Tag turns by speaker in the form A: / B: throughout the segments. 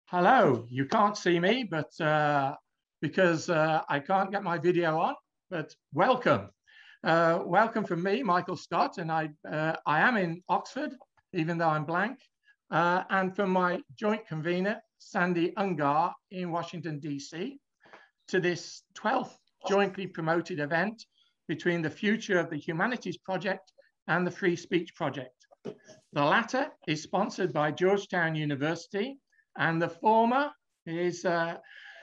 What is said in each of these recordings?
A: Hello, you can't see me, but because I can't get my video on, but welcome. Welcome from me, Michael Scott, and I am in Oxford, even though I'm blank, and from my joint convener, Sandy Ungar in Washington, DC, to this 12th jointly promoted event between the Future of the Humanities Project and the Free Speech Project. The latter is sponsored by Georgetown University, and the former is by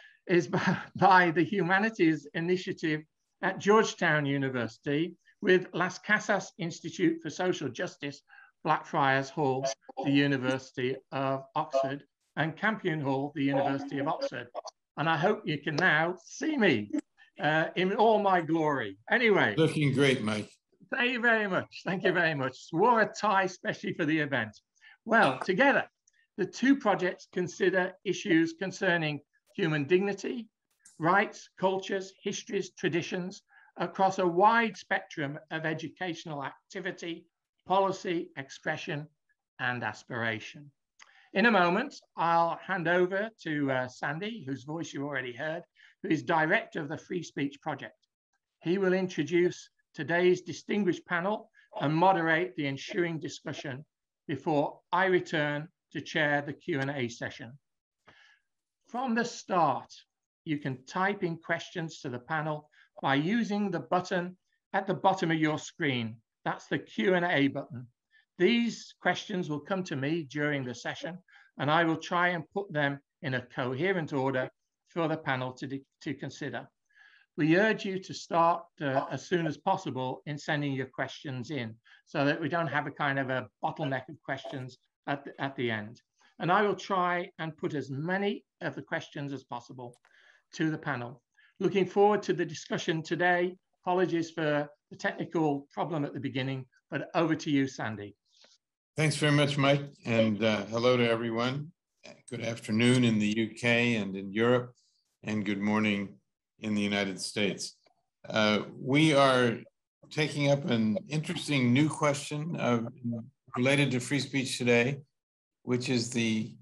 A: the Humanities Initiative at Georgetown University with Las Casas Institute for Social Justice, Blackfriars Hall, the University of Oxford, and Campion Hall, the University of Oxford. And I hope you can now see me in all my glory. Anyway.
B: Looking great, Mike.
A: Thank you very much. Thank you very much. Wore a tie especially for the event. Well, together, the two projects consider issues concerning human dignity, rights, cultures, histories, traditions across a wide spectrum of educational activity, policy, expression, and aspiration. In a moment, I'll hand over to Sandy, whose voice you already heard, who is director of the Free Speech Project. He will introduce today's distinguished panel and moderate the ensuing discussion before I return to chair the Q&A session. From the start, you can type in questions to the panel by using the button at the bottom of your screen. That's the Q&A button. These questions will come to me during the session, and I will try and put them in a coherent order for the panel to consider. We urge you to start as soon as possible in sending your questions in so that we don't have a kind of a bottleneck of questions at the end. And I will try and put as many of the questions as possible to the panel. Looking forward to the discussion today. Apologies for the technical problem at the beginning, but over to you, Sandy.
B: Thanks very much, Mike, and hello to everyone. Good afternoon in the UK and in Europe, and good morning in the United States. We are taking up an interesting new question related to free speech today, which is the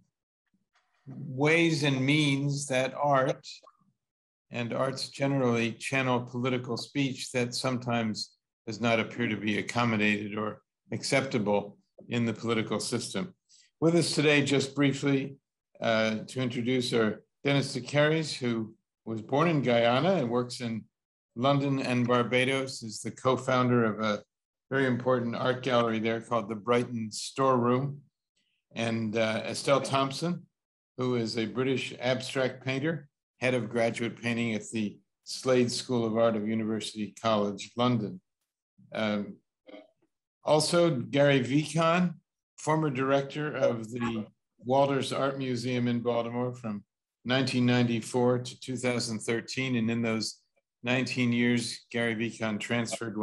B: ways and means that art and arts generally channel political speech that sometimes does not appear to be accommodated or acceptable in the political system. With us today, just briefly, to introduce our Dennis DeCaries, who was born in Guyana and works in London and Barbados, is the co-founder of a very important art gallery there called the Brighton Storeroom. And Estelle Thompson, who is a British abstract painter, head of graduate painting at the Slade School of Art of University College, London. Also, Gary Vicon, former director of the Walters Art Museum in Baltimore from 1994 to 2013, and in those 19 years, Gary Vicon transformed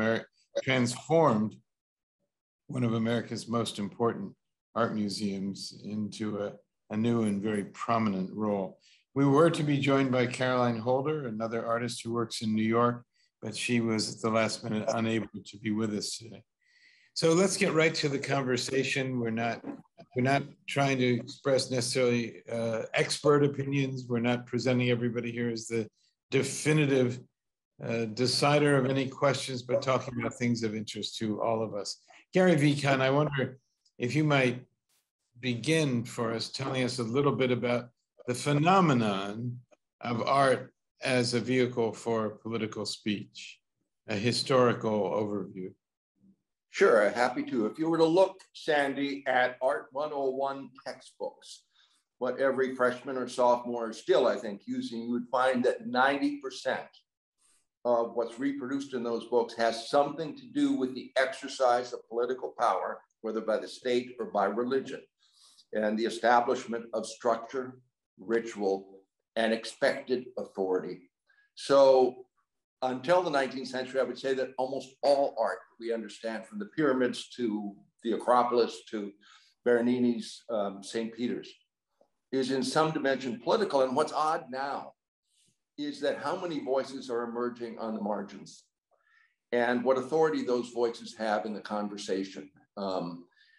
B: one of America's most important art museums into a new and very prominent role. We were to be joined by Caroline Holder, another artist who works in New York, but she was at the last minute unable to be with us today. So let's get right to the conversation. We're not trying to express necessarily expert opinions. We're not presenting everybody here as the definitive decider of any questions, but talking about things of interest to all of us. Gary Vicon, I wonder if you might begin for us telling us a little bit about the phenomenon of art as a vehicle for political speech, a historical overview.
C: Sure, happy to. If you were to look, Sandy, at Art 101 textbooks, what every freshman or sophomore is still, I think, using, you would find that 90% of what's reproduced in those books has something to do with the exercise of political power, whether by the state or by religion, and the establishment of structure, ritual, and expected authority. So until the 19th century, I would say that almost all art we understand, from the pyramids to the Acropolis to Bernini's St. Peter's, is in some dimension political. And what's odd now is that how many voices are emerging on the margins and what authority those voices have in the conversation.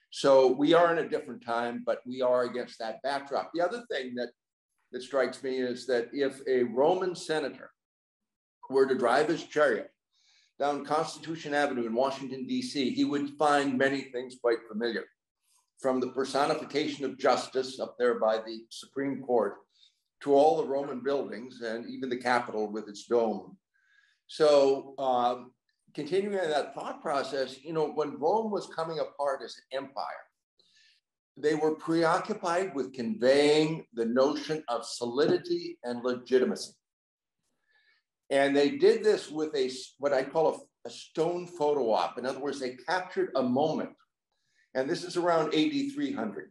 C: So we are in a different time, but we are against that backdrop. The other thing that strikes me is that if a Roman senator were to drive his chariot down Constitution Avenue in Washington, D.C., he would find many things quite familiar, from the personification of justice up there by the Supreme Court to all the Roman buildings and even the Capitol with its dome. So continuing that thought process, you know, when Rome was coming apart as an empire, they were preoccupied with conveying the notion of solidity and legitimacy. And they did this with what I call a stone photo op. In other words, they captured a moment. And this is around AD 300.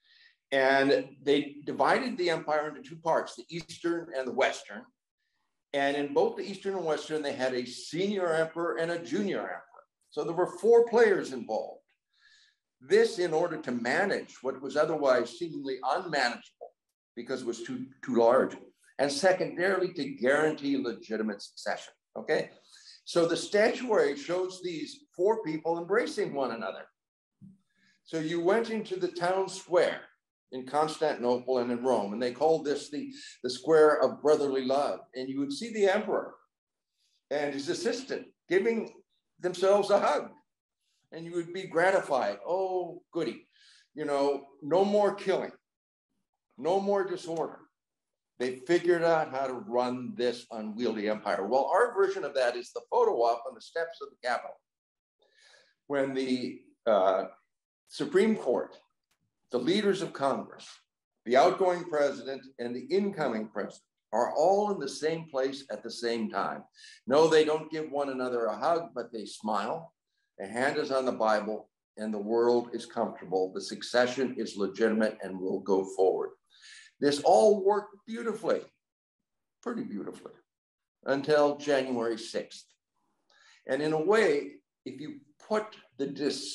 C: And they divided the empire into two parts, the Eastern and the Western. And in both the Eastern and Western, they had a senior emperor and a junior emperor. So there were 4 players involved. This in order to manage what was otherwise seemingly unmanageable because it was too large. And secondarily, to guarantee legitimate succession, okay? So the statuary shows these 4 people embracing one another. So you went into the town square in Constantinople and in Rome, and they called this the square of brotherly love. And you would see the emperor and his assistant giving themselves a hug. And you would be gratified. Oh, goody. You know, no more killing, no more disorder. They figured out how to run this unwieldy empire. Well, our version of that is the photo op on the steps of the Capitol. When the Supreme Court, the leaders of Congress, the outgoing president, and the incoming president are all in the same place at the same time. No, they don't give one another a hug, but they smile. A hand is on the Bible, and the world is comfortable. The succession is legitimate and will go forward. This all worked beautifully, pretty beautifully, until January 6th. And in a way, if you put the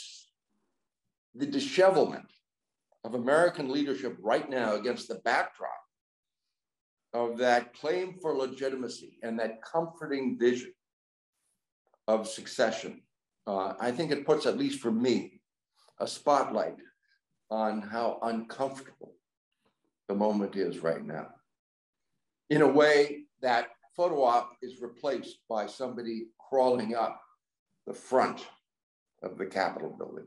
C: dishevelment of American leadership right now against the backdrop of that claim for legitimacy and that comforting vision of succession, I think it puts, at least for me, a spotlight on how uncomfortable the moment is right now. In a way, that photo op is replaced by somebody crawling up the front of the Capitol building.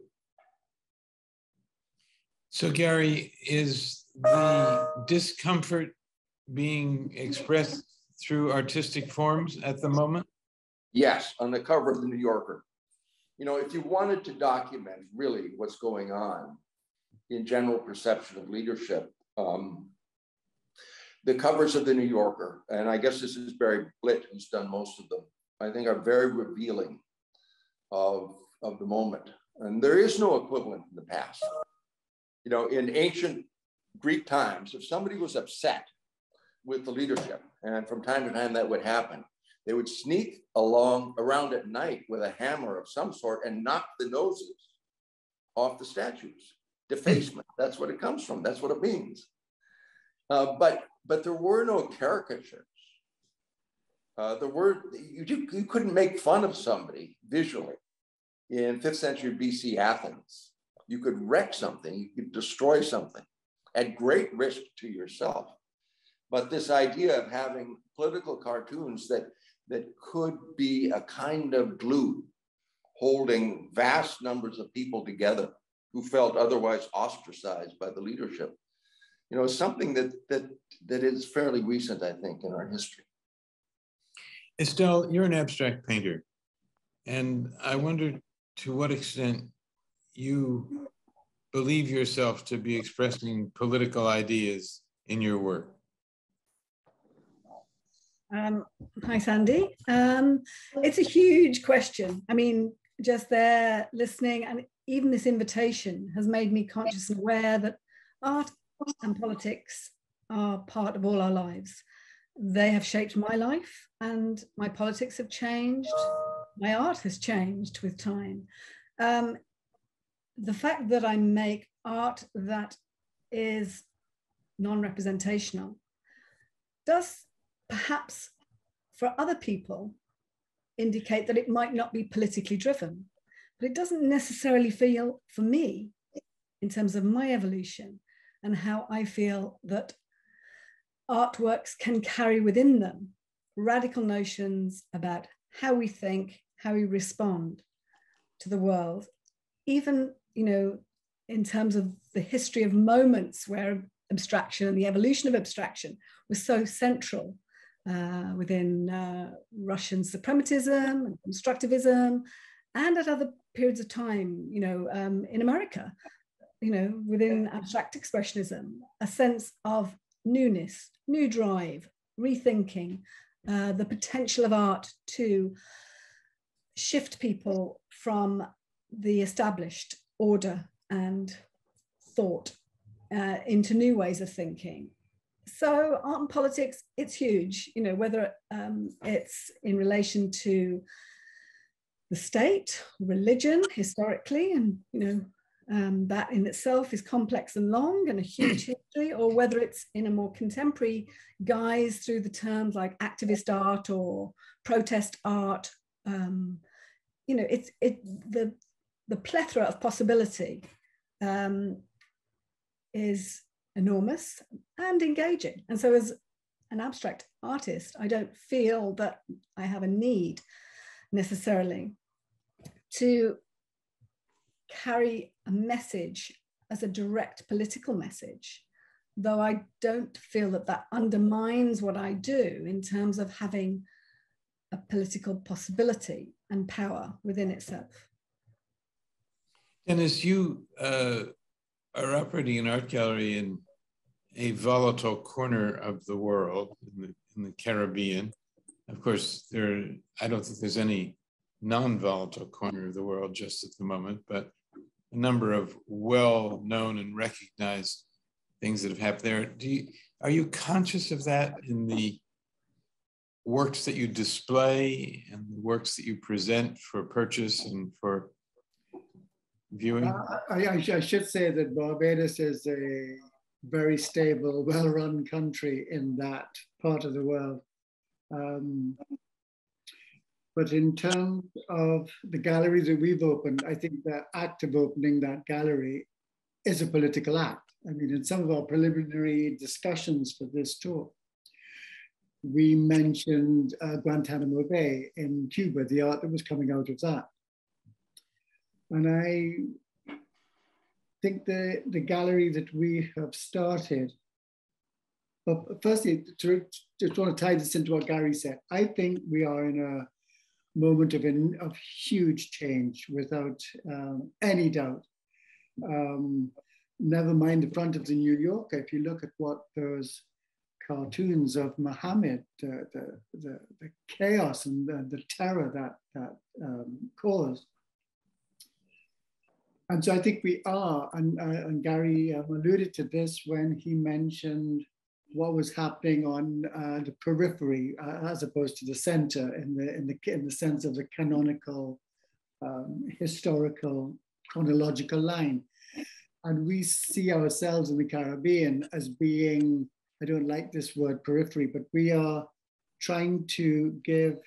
B: So Gary, is the discomfort being expressed through artistic forms at the moment?
C: Yes, on the cover of the New Yorker. You know, if you wanted to document really what's going on in general perception of leadership, the covers of the New Yorker, and I guess this is Barry Blitt who's done most of them, I think are very revealing of the moment. And there is no equivalent in the past. You know, in ancient Greek times, if somebody was upset with the leadership, and from time to time that would happen, they would sneak around at night with a hammer of some sort and knock the noses off the statues. Defacement, that's what it comes from. That's what it means. But there were no caricatures. You couldn't make fun of somebody visually. In 5th century BC Athens, you could wreck something, you could destroy something at great risk to yourself. But this idea of having political cartoons that could be a kind of glue holding vast numbers of people together who felt otherwise ostracized by the leadership, you know, is something that is fairly recent, I think, in our history.
B: Estelle, you're an abstract painter, and I wonder to what extent you believe yourself to be expressing political ideas in your work.
D: Hi, Sandy. It's a huge question. I mean, just there listening, and even this invitation has made me conscious and aware that art and politics are part of all our lives. They have shaped my life, and my politics have changed. My art has changed with time. The fact that I make art that is non-representational does perhaps for other people indicate that it might not be politically driven, but it doesn't necessarily feel for me in terms of my evolution and how I feel that artworks can carry within them radical notions about how we think, how we respond to the world, even, in terms of the history of moments where abstraction and the evolution of abstraction was so central within Russian suprematism and constructivism, and at other periods of time, in America, within abstract expressionism, a sense of newness, new drive, rethinking, the potential of art to shift people from the established order and thought into new ways of thinking. So art and politics, it's huge, whether it's in relation to the state, religion, historically, and that in itself is complex and long and a huge history, or whether it's in a more contemporary guise through the terms like activist art or protest art. The plethora of possibility is enormous and engaging. And so as an abstract artist, I don't feel that I have a need necessarily to carry a message as a direct political message, though I don't feel that that undermines what I do in terms of having a political possibility and power within itself.
B: Dennis, you are operating an art gallery in a volatile corner of the world, in the Caribbean. Of course, I don't think there's any non-volatile corner of the world just at the moment, but a number of well-known and recognized things that have happened there. Are you conscious of that in the works that you display and the works that you present for purchase and for viewing?
E: I should say that Barbados is a very stable, well-run country in that part of the world. But in terms of the galleries that we've opened, I think the act of opening that gallery is a political act. I mean, in some of our preliminary discussions for this talk, we mentioned Guantanamo Bay in Cuba, the art that was coming out of that. And I think the gallery that we have started, but firstly, just want to tie this into what Gary said. I think we are in a moment of huge change without any doubt. Never mind the front of the New Yorker. If you look at what those cartoons of Muhammad, the chaos and the terror that caused. And so I think we are, and Gary alluded to this when he mentioned what was happening on the periphery as opposed to the center in the sense of the canonical, historical, chronological line. And we see ourselves in the Caribbean as being, I don't like this word periphery, but we are trying to give,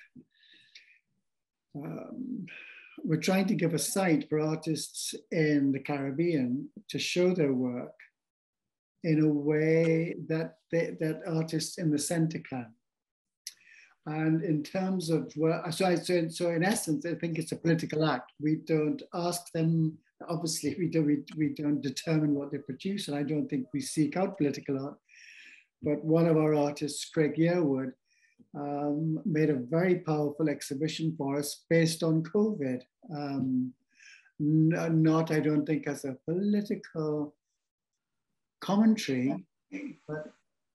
E: we're trying to give a site for artists in the Caribbean to show their work in a way that artists in the center can. And in terms of, so in essence, I think it's a political act. We don't ask them, obviously we don't determine what they produce, and I don't think we seek out political art. But one of our artists, Craig Yearwood, made a very powerful exhibition for us based on COVID. Not, I don't think, as a political commentary, but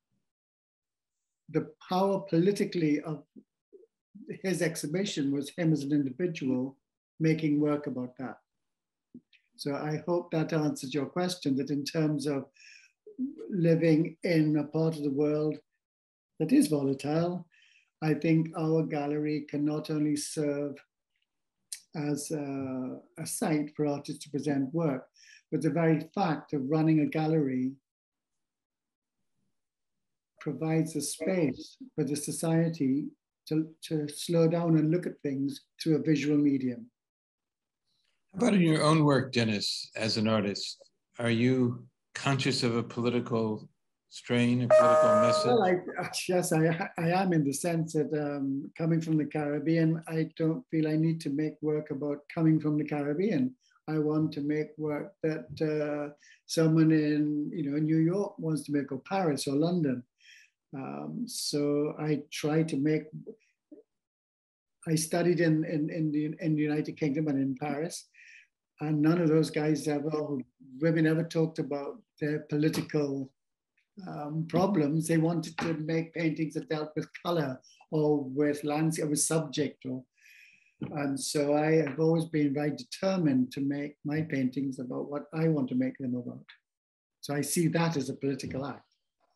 E: the power politically of his exhibition was him as an individual making work about that. So I hope that answers your question, that in terms of living in a part of the world that is volatile, I think our gallery can not only serve as a site for artists to present work, but the very fact of running a gallery provides a space for the society to slow down and look at things through a visual medium.
B: How about in your own work, Dennis, as an artist? are you conscious of a political strain, a political message?
E: Well, yes, I am, in the sense that coming from the Caribbean, I don't feel I need to make work about coming from the Caribbean. I want to make work that someone in New York wants to make, or Paris or London. So I try to make. I studied in the United Kingdom and in Paris, and none of those guys women ever talked about their political problems. They wanted to make paintings that dealt with color or with landscape, with subject, and so I have always been very determined to make my paintings about what I want to make them about. So I see that as a political act.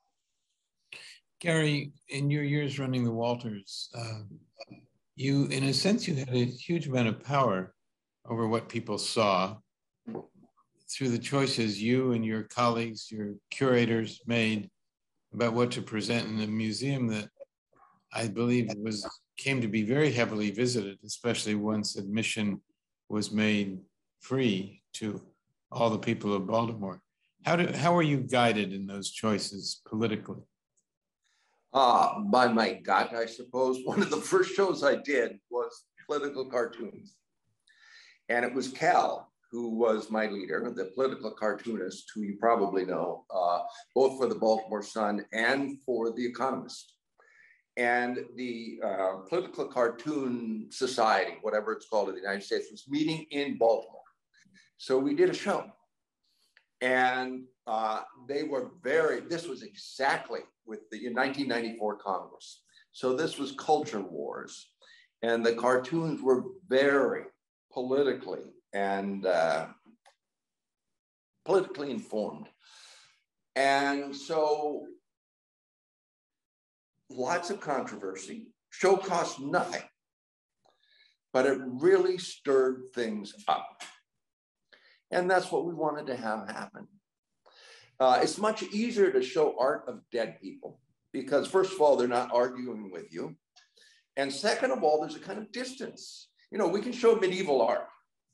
B: Gary, in your years running the Walters, you, in a sense, you had a huge amount of power over what people saw through the choices you and your colleagues, your curators made about what to present in a museum that I believe came to be very heavily visited, especially once admission was made free to all the people of Baltimore. How were you guided in those choices politically?
C: By my gut, I suppose. One of the first shows I did was political cartoons. And it was Cal, who was my leader, the political cartoonist, who you probably know, both for the Baltimore Sun and for The Economist. And the Political Cartoon Society, whatever it's called in the United States, was meeting in Baltimore. So we did a show. And they were this was exactly with the 1994 Congress. So this was culture wars. And the cartoons were very politically and politically informed. And so lots of controversy. Show cost nothing, but it really stirred things up. And that's what we wanted to have happen. It's much easier to show art of dead people because, first of all, they're not arguing with you. And second of all, there's a kind of distance. We can show medieval art.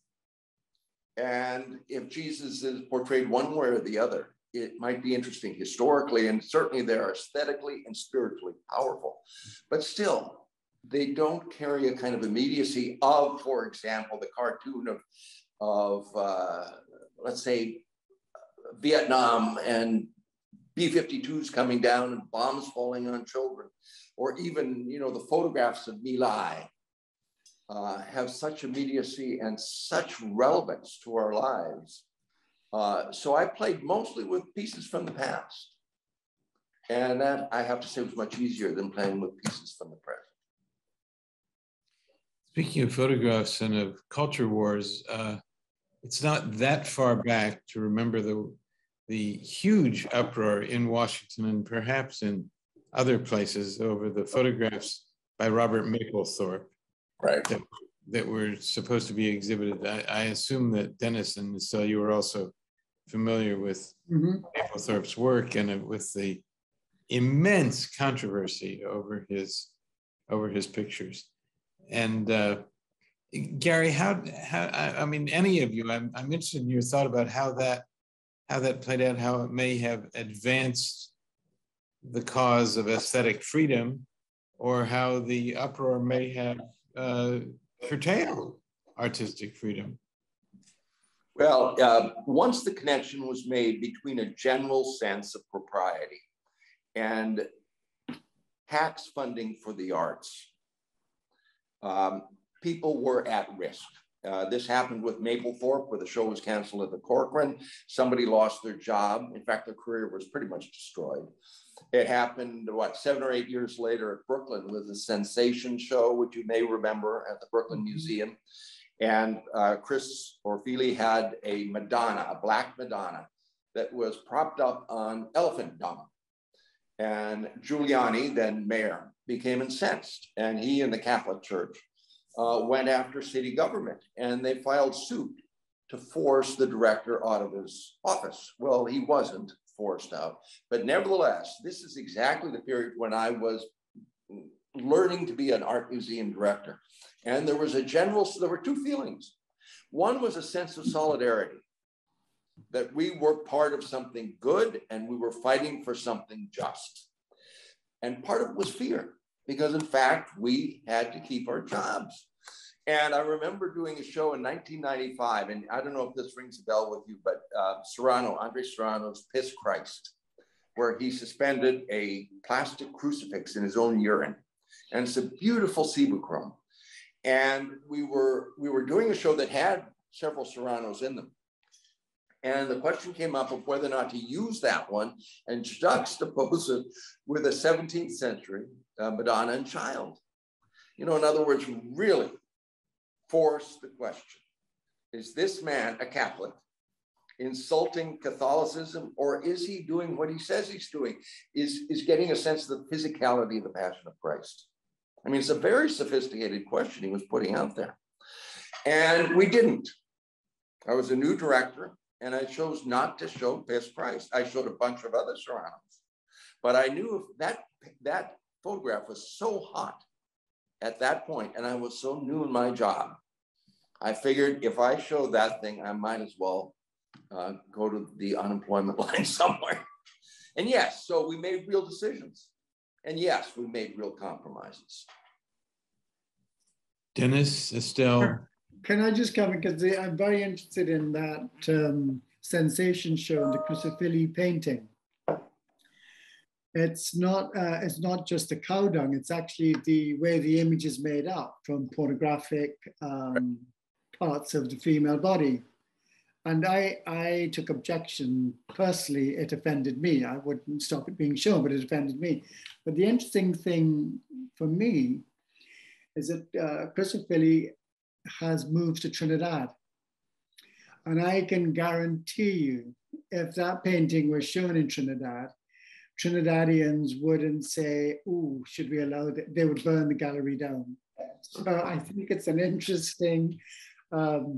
C: And if Jesus is portrayed one way or the other, it might be interesting historically, and certainly they're aesthetically and spiritually powerful. But still, they don't carry a kind of immediacy of, for example, the cartoon of let's say, Vietnam and B-52s coming down and bombs falling on children, or even, the photographs of My Lai have such immediacy and such relevance to our lives. So I played mostly with pieces from the past. And that, I have to say, was much easier than playing with pieces from the present.
B: Speaking of photographs and of culture wars, it's not that far back to remember the huge uproar in Washington and perhaps in other places over the photographs by Robert Mapplethorpe,
C: right,
B: that were supposed to be exhibited. I assume that Dennis and Estelle, you were also familiar with Mapplethorpe's work and with the immense controversy over his pictures. And Gary, I mean, any of you, I'm interested in your thought about how that played out, how it may have advanced the cause of aesthetic freedom, or how the uproar may have curtailed artistic freedom.
C: Well, once the connection was made between a general sense of propriety and tax funding for the arts, people were at risk. This happened with Mapplethorpe, where the show was canceled at the Corcoran. Somebody lost their job. In fact, their career was pretty much destroyed. It happened, 7 or 8 years later at Brooklyn with the Sensation show, which you may remember at the Brooklyn Museum. And Chris Orfili had a Madonna, a black Madonna, that was propped up on elephant dung. And Giuliani, then mayor, became incensed. And he and the Catholic Church went after city government, and they filed suit to force the director out of his office. Well, he wasn't forced out, but nevertheless, this is exactly the period when I was learning to be an art museum director. And there were two feelings. One was a sense of solidarity. that we were part of something good and we were fighting for something just. And part of it was fear, because in fact, we had to keep our jobs. And I remember doing a show in 1995, and I don't know if this rings a bell with you, but Andre Serrano's Piss Christ, where he suspended a plastic crucifix in his own urine. And it's a beautiful cibachrome. And we were doing a show that had several Serranos in them. And the question came up of whether or not to use that one and juxtapose it with a 17th century Madonna and Child. You know, in other words, really force the question, is this man a Catholic insulting Catholicism, or is he doing what he says he's doing, is getting a sense of the physicality of the Passion of Christ? I mean, it's a very sophisticated question he was putting out there. And we didn't. I was a new director, and I chose not to show Piss Christ. I showed a bunch of other Serranos. But I knew if that photograph was so hot at that point, and I was so new in my job, I figured if I show that thing, I might as well go to the unemployment line somewhere. And yes, so we made real decisions. And yes, we made real compromises.
B: Dennis, Estelle.
E: Sure. Can I just come in, because I'm very interested in that sensation show, the Crucifili painting. It's not just the cow dung, it's actually the way the image is made up from pornographic parts of the female body. And I took objection. Personally, it offended me. I wouldn't stop it being shown, but it offended me. But the interesting thing for me is that Crucifili has moved to Trinidad. And I can guarantee you, if that painting was shown in Trinidad, Trinidadians wouldn't say, "Oh, should we allow that?" They would burn the gallery down. So I think it's an interesting, and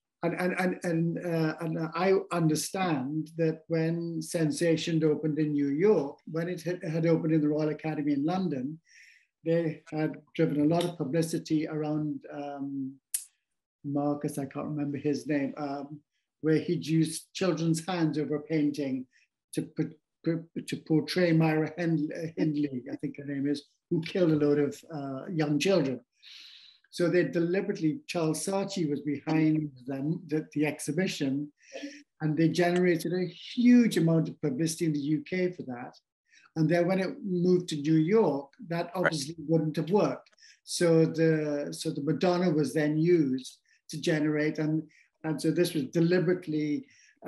E: I understand that when Sensation opened in New York, when it had opened in the Royal Academy in London, they had driven a lot of publicity around Marcus, I can't remember his name, where he'd used children's hands over a painting to portray Myra Hindley, I think her name is, who killed a load of young children. So they deliberately, Charles Saatchi was behind them, the exhibition, and they generated a huge amount of publicity in the UK for that. And then when it moved to New York, that obviously wouldn't have worked. So the Madonna was then used to generate, and so this was deliberately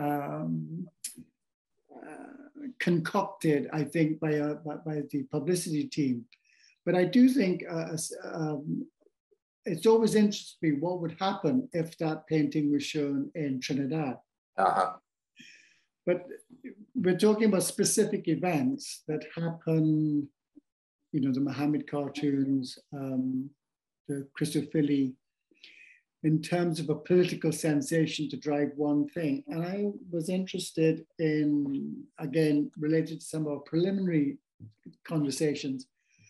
E: concocted, I think, by the publicity team. But I do think it's always interesting what would happen if that painting was shown in Trinidad. But we're talking about specific events that happen, you know, the Muhammad cartoons, the Crucifili, in terms of a political sensation to drive one thing. And I was interested in, again, related to some of our preliminary conversations,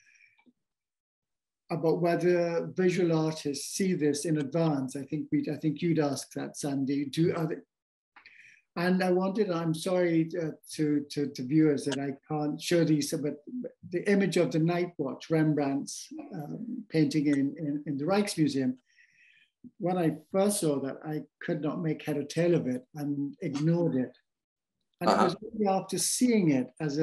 E: about whether visual artists see this in advance. I think you'd ask that, Sandy. And I wanted, I'm sorry to viewers that I can't show these, but the image of the Night Watch, Rembrandt's painting in the Rijksmuseum, when I first saw that, I could not make head or tail of it and ignored it. And it was really after seeing it as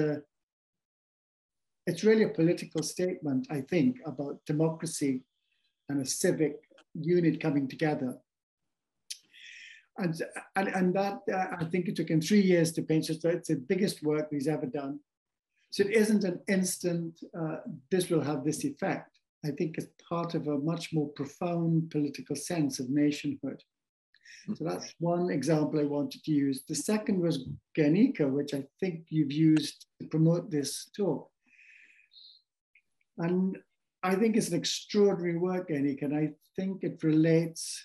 E: it's really a political statement, I think, about democracy and a civic unit coming together. And that, I think it took him 3 years to paint, so it's the biggest work he's ever done. So it isn't an instant, this will have this effect. I think it's part of a much more profound political sense of nationhood. So that's one example I wanted to use. The second was Guernica, which I think you've used to promote this talk. And I think it's an extraordinary work, Guernica, and I think it relates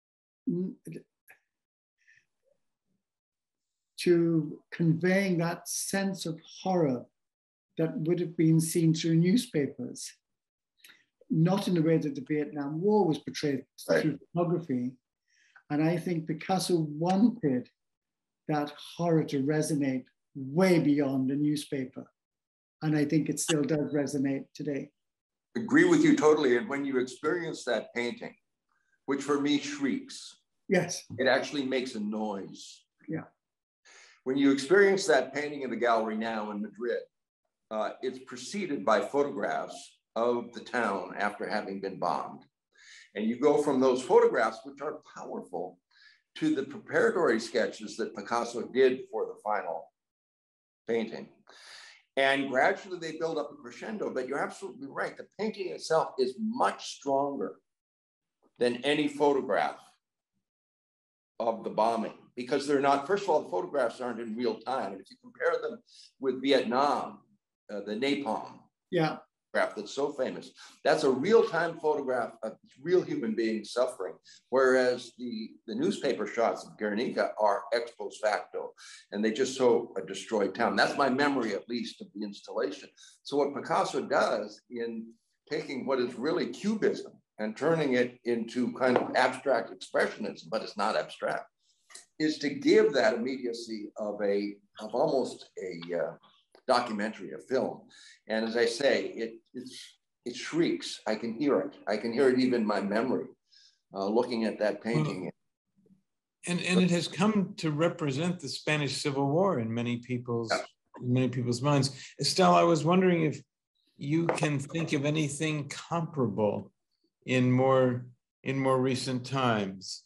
E: to conveying that sense of horror that would have been seen through newspapers, not in the way that the Vietnam War was portrayed through photography. And I think Picasso wanted that horror to resonate way beyond a newspaper. And I think it still does resonate today.
C: Agree with you totally. And when you experience that painting, which for me shrieks,
E: yes,
C: it actually makes a noise.
E: Yeah.
C: When you experience that painting in the gallery now in Madrid, it's preceded by photographs of the town after having been bombed. And you go from those photographs, which are powerful, to the preparatory sketches that Picasso did for the final painting. And gradually they build up a crescendo, but you're absolutely right. The painting itself is much stronger than any photograph of the bombing, because they're not, first of all, the photographs aren't in real time. And if you compare them with Vietnam, the napalm photograph that's so famous, that's a real-time photograph of real human beings suffering, whereas the newspaper shots of Guernica are ex post facto, and they just show a destroyed town. That's my memory, at least, of the installation. So what Picasso does in taking what is really cubism and turning it into kind of abstract expressionism, but it's not abstract, is to give that immediacy of almost a documentary, a film. And as I say, it shrieks. I can hear it. I can hear it even in my memory, looking at that painting.
B: And it has come to represent the Spanish Civil War in many people's minds. Estelle, I was wondering if you can think of anything comparable in more recent times.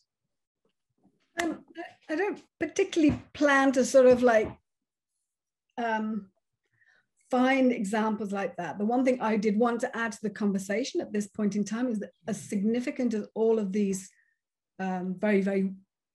D: I don't particularly plan to sort of like find examples like that. The one thing I did want to add to the conversation at this point in time is that as significant as all of these very, very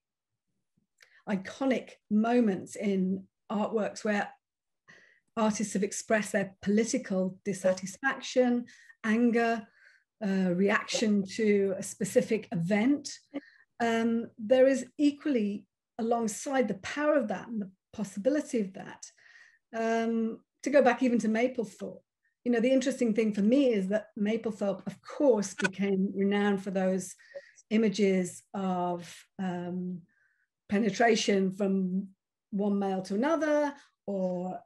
D: iconic moments in artworks where artists have expressed their political dissatisfaction, anger, reaction to a specific event, there is equally, alongside the power of that and the possibility of that, to go back even to Mapplethorpe. You know, the interesting thing for me is that Mapplethorpe, of course, became renowned for those images of penetration from one male to another, or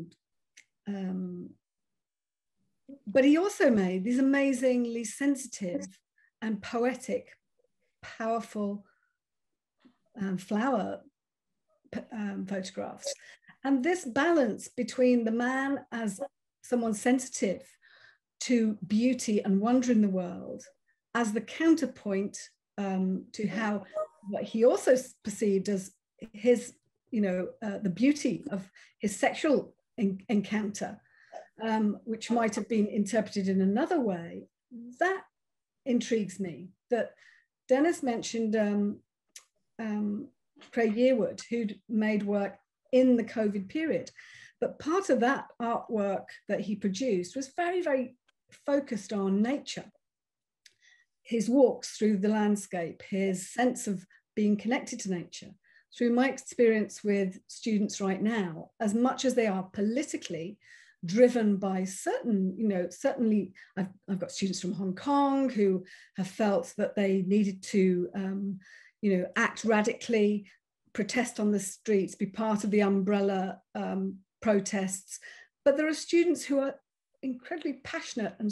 D: but he also made these amazingly sensitive and poetic, powerful flower photographs. And this balance between the man as someone sensitive to beauty and wonder in the world, as the counterpoint to how what he also perceived as his, the beauty of his sexual encounter, which might have been interpreted in another way, that intrigues me. That Dennis mentioned Craig Yearwood, who'd made work in the COVID period. But part of that artwork that he produced was very, very focused on nature. His walks through the landscape, his sense of being connected to nature. Through my experience with students right now, as much as they are politically driven by certainly I've got students from Hong Kong who have felt that they needed to, act radically, protest on the streets, be part of the umbrella protests. But there are students who are incredibly passionate and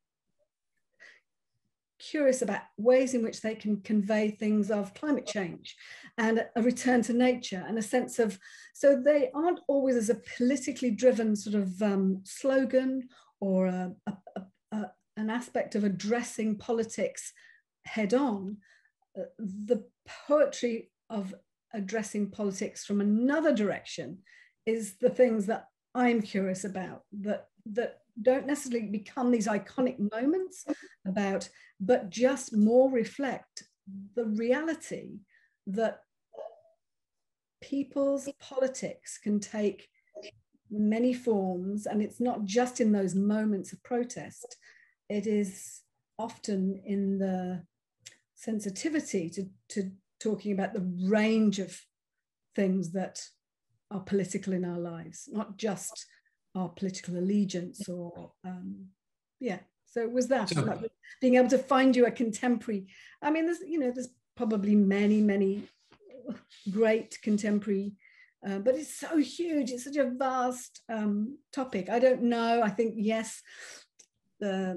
D: curious about ways in which they can convey things of climate change and a return to nature and a sense of, so they aren't always as a politically driven sort of slogan or an aspect of addressing politics head on. The poetry of addressing politics from another direction is the things that I'm curious about, that don't necessarily become these iconic moments about, but just more reflect the reality that people's politics can take many forms, and it's not just in those moments of protest. It is often in the sensitivity to talking about the range of things that are political in our lives, not just our political allegiance or so it was that, like being able to find you a contemporary. I mean, there's probably many great contemporary But it's so huge. It's such a vast topic. I don't know. I think, yes, the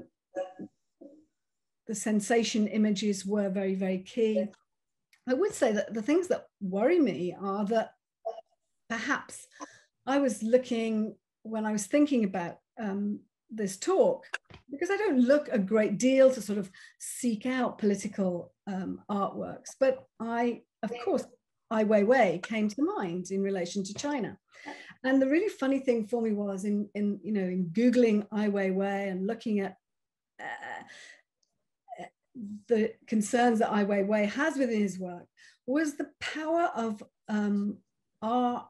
D: sensation images were very, very key. I would say that the things that worry me are that perhaps I was looking, when I was thinking about this talk, because I don't look a great deal to sort of seek out political artworks, but of course, Ai Weiwei came to mind in relation to China. And the really funny thing for me was in Googling Ai Weiwei and looking at the concerns that Ai Weiwei has within his work, was the power of our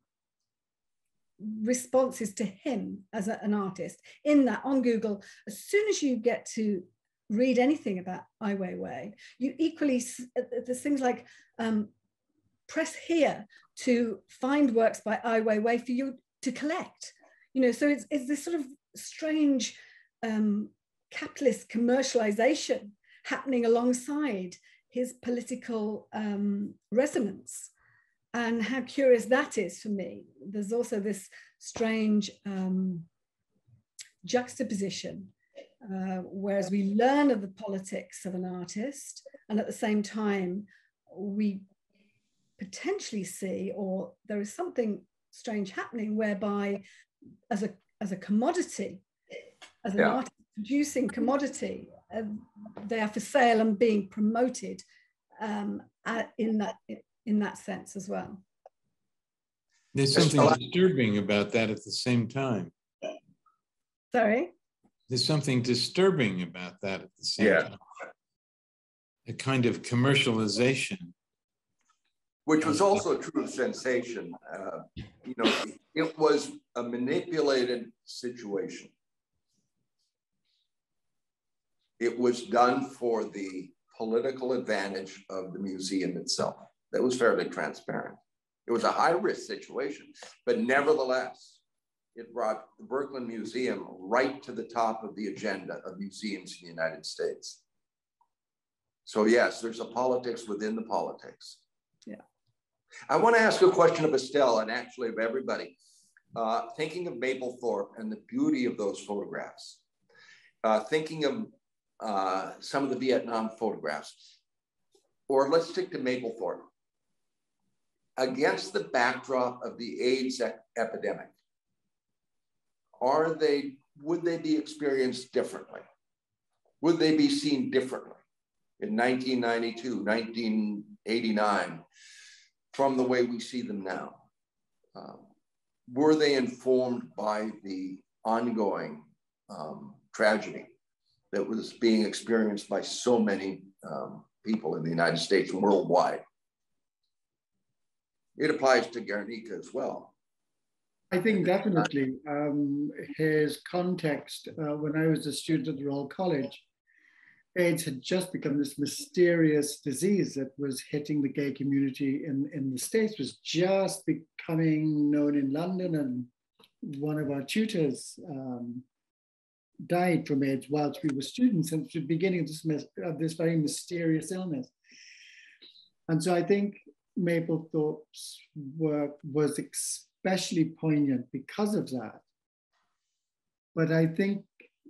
D: responses to him as an artist. In that, on Google, as soon as you get to read anything about Ai Weiwei, you equally, there's things like press here to find works by Ai Weiwei for you to collect. So it's this sort of strange capitalist commercialization happening alongside his political resonance. And how curious that is for me. There's also this strange juxtaposition, whereas we learn of the politics of an artist, and at the same time, we potentially see, or there is something strange happening whereby as a commodity, as an artist producing commodity, they are for sale and being promoted in that sense as well.
B: There's something disturbing about that at the same time.
D: Sorry?
B: There's something disturbing about that at the same time. A kind of commercialization.
C: Which was also true of sensation. It was a manipulated situation. It was done for the political advantage of the museum itself. That was fairly transparent. It was a high-risk situation, but nevertheless, it brought the Brooklyn Museum right to the top of the agenda of museums in the United States. So yes, there's a politics within the politics.
D: Yeah.
C: I want to ask a question of Estelle, and actually of everybody. Thinking of Mapplethorpe and the beauty of those photographs, thinking of some of the Vietnam photographs, or let's stick to Mapplethorpe. Against the backdrop of the AIDS epidemic, would they be experienced differently? Would they be seen differently in 1992, 1989, from the way we see them now? Were they informed by the ongoing tragedy that was being experienced by so many people in the United States and worldwide? It applies to Guernica as well.
E: I think definitely his context, when I was a student at the Royal College, AIDS had just become this mysterious disease that was hitting the gay community in the States, was just becoming known in London, and one of our tutors died from AIDS whilst we were students, and it's the beginning of this very mysterious illness. And so I think Mapplethorpe's work was especially poignant because of that. But I think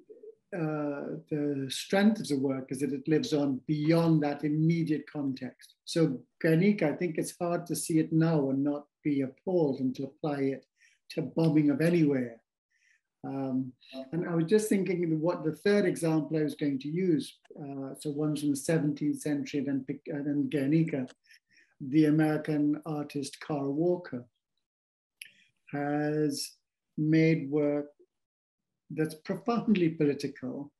E: the strength of the work is that it lives on beyond that immediate context. So Guernica, I think it's hard to see it now and not be appalled and to apply it to bombing of anywhere. And I was just thinking what the third example I was going to use, so one's from the 17th century and then Guernica. The American artist Carl Walker has made work that's profoundly political,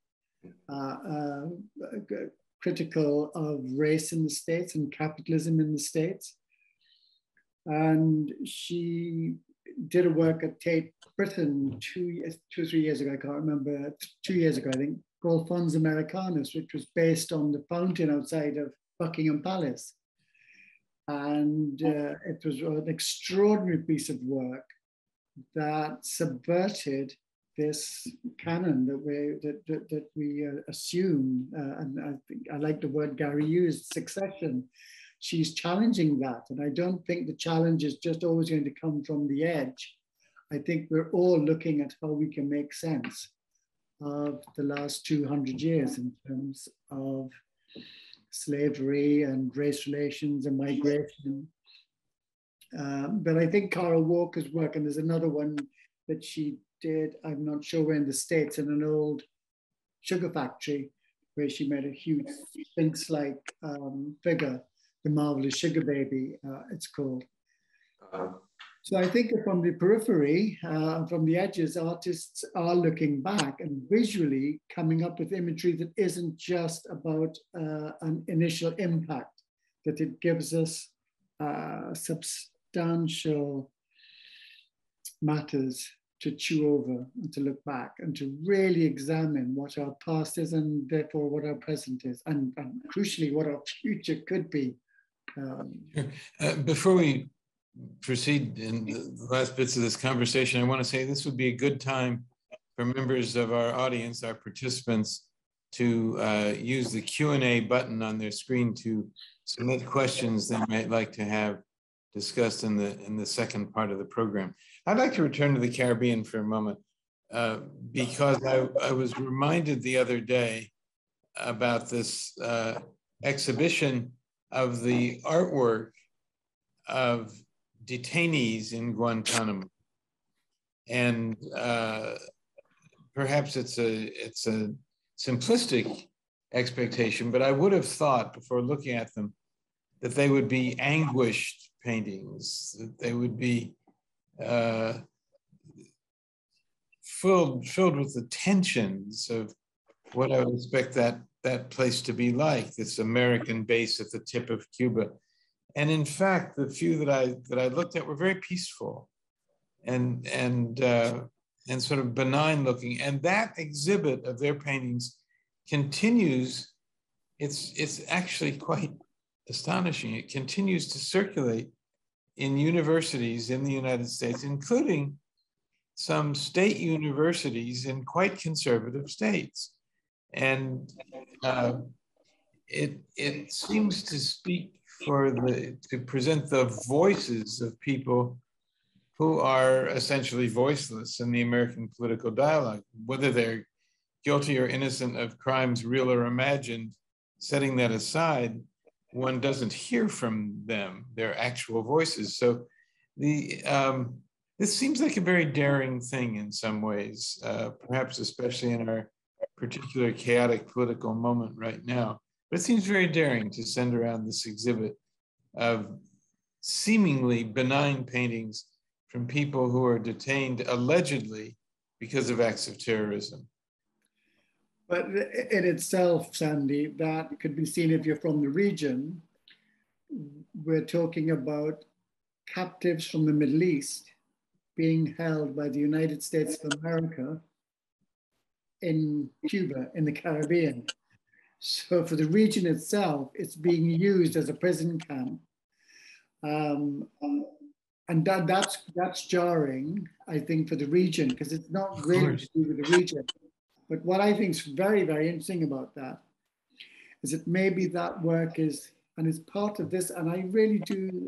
E: critical of race in the States and capitalism in the States. And she did a work at Tate Britain 2 or 3 years ago, I can't remember, 2 years ago, I think, called Fons Americanus, which was based on the fountain outside of Buckingham Palace. And it was an extraordinary piece of work that subverted this canon that we assume, and I think I like the word Gary used, succession, she's challenging that. And I don't think the challenge is just always going to come from the edge. I think we're all looking at how we can make sense of the last 200 years in terms of slavery and race relations and migration. But I think Carol Walker's work, and there's another one that she did, I'm not sure where in the States, in an old sugar factory where she made a huge Sphinx-like figure, the Marvelous Sugar Baby, it's called. So I think from the periphery, from the edges, artists are looking back and visually coming up with imagery that isn't just about an initial impact, that it gives us substantial matters to chew over and to look back and to really examine what our past is and therefore what our present is, and crucially what our future could be.
B: Before we proceed in the last bits of this conversation, I want to say this would be a good time for members of our audience, our participants, to use the Q&A button on their screen to submit questions they might like to have discussed in the second part of the program. I'd like to return to the Caribbean for a moment because I was reminded the other day about this exhibition of the artwork of detainees in Guantanamo. And perhaps it's a simplistic expectation, but I would have thought before looking at them that they would be anguished paintings, that they would be filled with the tensions of what I would expect that place to be like, this American base at the tip of Cuba. And in fact, the few that I looked at were very peaceful and sort of benign looking. And that exhibit of their paintings continues. It's actually quite astonishing. It continues to circulate in universities in the United States, including some state universities in quite conservative states. And it seems to speak to present the voices of people who are essentially voiceless in the American political dialogue, whether they're guilty or innocent of crimes real or imagined. Setting that aside, one doesn't hear from them, their actual voices. So this seems like a very daring thing in some ways, perhaps especially in our particular chaotic political moment right now. But it seems very daring to send around this exhibit of seemingly benign paintings from people who are detained allegedly because of acts of terrorism.
E: But in itself, Sandy, that could be seen if you're from the region. We're talking about captives from the Middle East being held by the United States of America in Cuba, in the Caribbean. So for the region itself, it's being used as a prison camp. And that's jarring, I think, for the region, because it's not really to do with the region. But what I think is very, very interesting about that is that maybe that work is, and it's part of this, and I really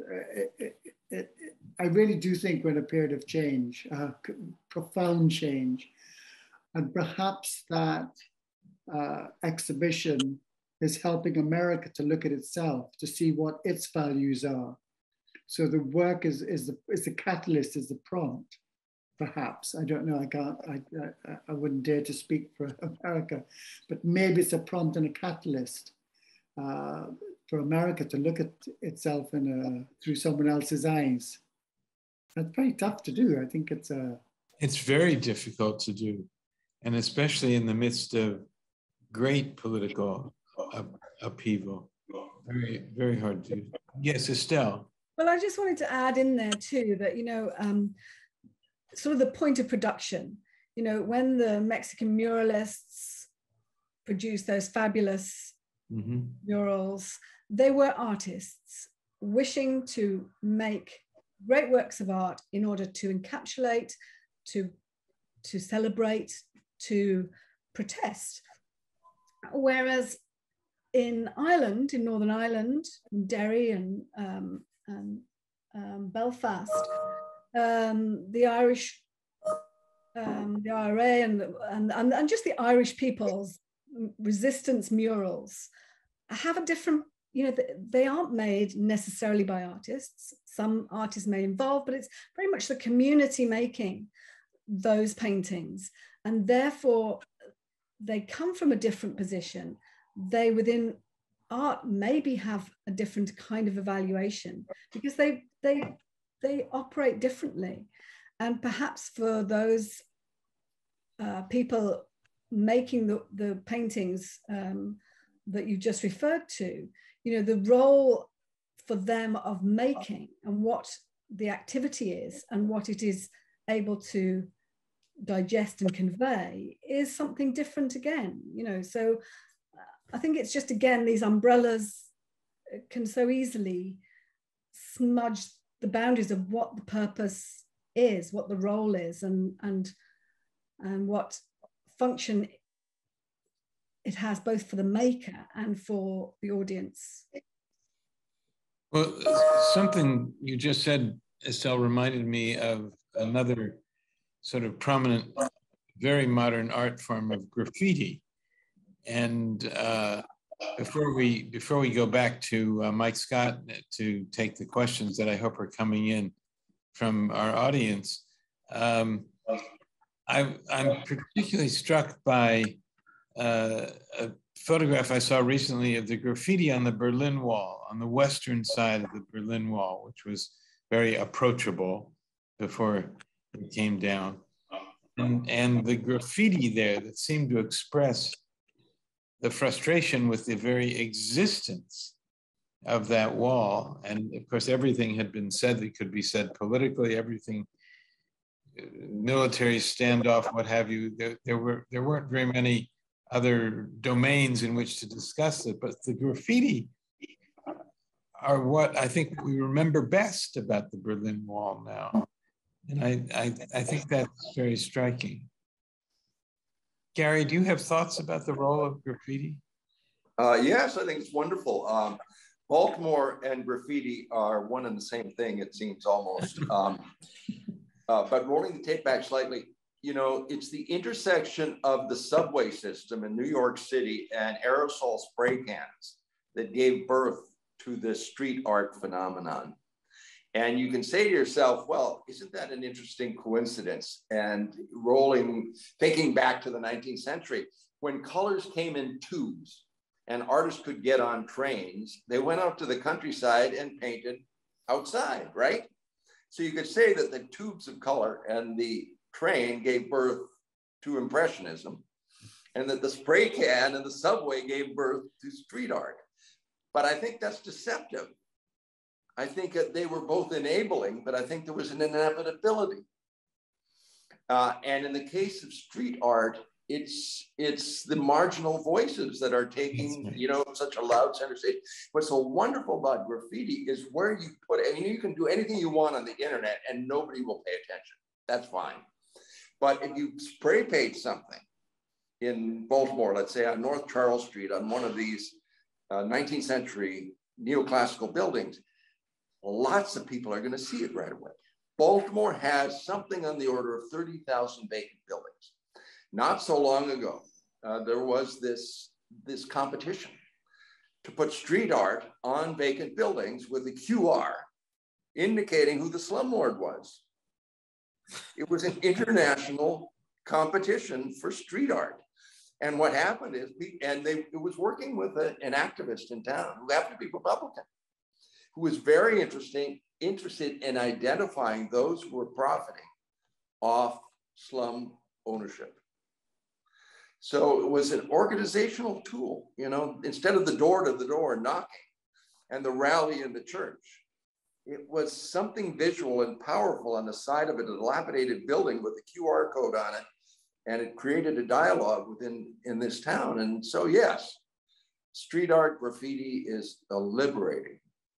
E: do think we're in a period of change, profound change. And perhaps that exhibition is helping America to look at itself, to see what its values are. So the work is the catalyst, is the prompt, perhaps. I don't know, I wouldn't dare to speak for America, but maybe it's a prompt and a catalyst for America to look at itself through someone else's eyes. That's very tough to do. I think
B: it's very difficult to do. And especially in the midst of great political upheaval. Very, very hard to do. Yes, Estelle.
D: Well, I just wanted to add in there too that, sort of the point of production, when the Mexican muralists produced those fabulous murals, they were artists wishing to make great works of art in order to encapsulate, to celebrate, to protest. Whereas in Ireland, in Northern Ireland, Derry and Belfast, the Irish, the IRA and just the Irish people's resistance murals have a different, you know, they aren't made necessarily by artists. Some artists may involve, but it's very much the community making those paintings. And therefore, they come from a different position. They within art maybe have a different kind of evaluation because they operate differently. And perhaps for those people making the paintings that you just referred to, you know, the role for them of making and what the activity is and what it is able to digest and convey is something different again, you know. So I think it's just, again, these umbrellas can so easily smudge the boundaries of what the purpose is, what the role is, and what function it has both for the maker and for the audience.
B: Well, something you just said, Estelle, reminded me of another sort of prominent, very modern art form of graffiti. And before we go back to Mike Scott to take the questions that I hope are coming in from our audience, I'm particularly struck by a photograph I saw recently of the graffiti on the Berlin Wall, on the western side of the Berlin Wall, which was very approachable before it came down. And the graffiti there that seemed to express the frustration with the very existence of that wall. And of course, everything had been said that could be said politically, everything, military standoff, what have you. There weren't very many other domains in which to discuss it, but the graffiti are what I think we remember best about the Berlin Wall now. And I think that's very striking. Gary, do you have thoughts about the role of graffiti?
C: Yes, I think it's wonderful. Baltimore and graffiti are one and the same thing, it seems almost. But rolling the tape back slightly, you know, it's the intersection of the subway system in New York City and aerosol spray cans that gave birth to this street art phenomenon. And you can say to yourself, well, isn't that an interesting coincidence? And thinking back to the 19th century, when colors came in tubes and artists could get on trains, they went out to the countryside and painted outside, right? So you could say that the tubes of color and the train gave birth to Impressionism, and that the spray can and the subway gave birth to street art. But I think that's deceptive. I think that they were both enabling, but I think there was an inevitability. And in the case of street art, it's the marginal voices that are taking, you know, such a loud center stage. What's so wonderful about graffiti is where you put it. I mean, you can do anything you want on the internet and nobody will pay attention. That's fine. But if you spray paint something in Baltimore, let's say on North Charles Street, on one of these 19th century neoclassical buildings, lots of people are going to see it right away. Baltimore has something on the order of 30,000 vacant buildings. Not so long ago, there was this competition to put street art on vacant buildings with a QR indicating who the slumlord was. It was an international competition for street art. And what happened is, it was working with an activist in town who happened to be Republican, who was very interested in identifying those who were profiting off slum ownership. So it was an organizational tool, you know, instead of the door-to-the-door knocking and the rally in the church. It was something visual and powerful on the side of a dilapidated building with a QR code on it, and it created a dialogue in this town. And so, yes, street art graffiti is liberating.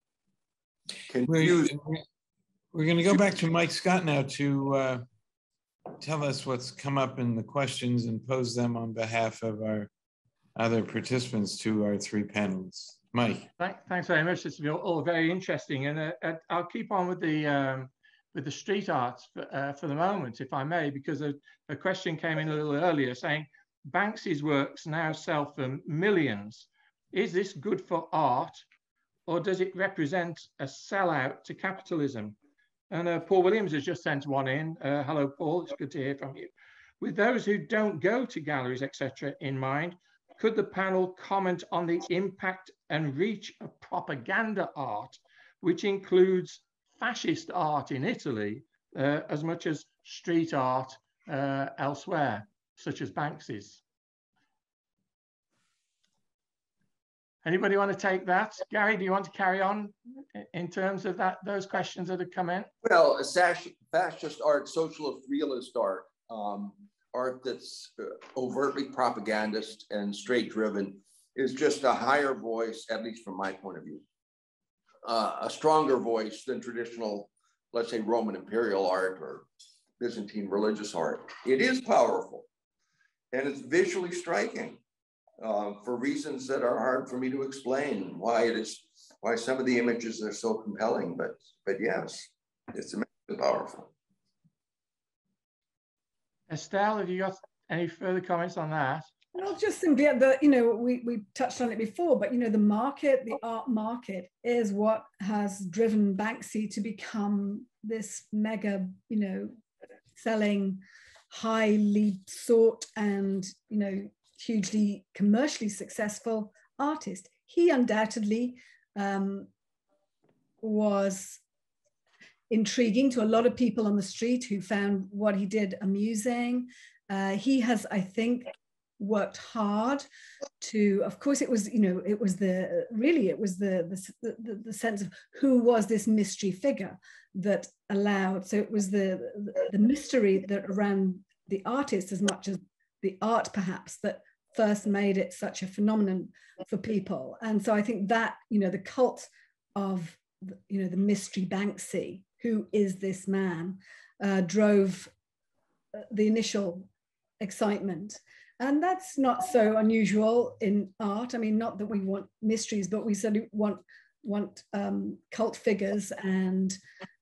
B: We're going to go back to Mike Scott now to tell us what's come up in the questions and pose them on behalf of our other participants to our three panelists. Mike.
A: Thanks very much. It's all very interesting, and I'll keep on with the street art for the moment, if I may, because a question came in a little earlier saying Banksy's works now sell for millions. Is this good for art, or does it represent a sellout to capitalism? And Paul Williams has just sent one in. Hello, Paul. It's good to hear from you. With those who don't go to galleries, etc., in mind, could the panel comment on the impact and reach of propaganda art, which includes fascist art in Italy, as much as street art elsewhere, such as Banksy's? Anybody want to take that? Gary, do you want to carry on in terms of those questions that have come in?
C: Well, fascist art, socialist realist art, art that's overtly propagandist and straight-driven is just a higher voice, at least from my point of view, a stronger voice than traditional, let's say, Roman imperial art or Byzantine religious art. It is powerful, and it's visually striking for reasons that are hard for me to explain why some of the images are so compelling, but yes, it's immensely powerful.
A: Estelle, have you got any further comments on that?
D: Well, just simply we touched on it before, but the art market is what has driven Banksy to become this mega, selling, highly sought and, hugely commercially successful artist. He undoubtedly was intriguing to a lot of people on the street who found what he did amusing. He has, I think, worked hard to, of course, it was the sense of who was this mystery figure that allowed, so it was the mystery that around the artist as much as the art perhaps that first made it such a phenomenon for people. And so I think that, the cult of, the mystery Banksy, who is this man, drove the initial excitement. And that's not so unusual in art. I mean, not that we want mysteries, but we certainly want cult figures and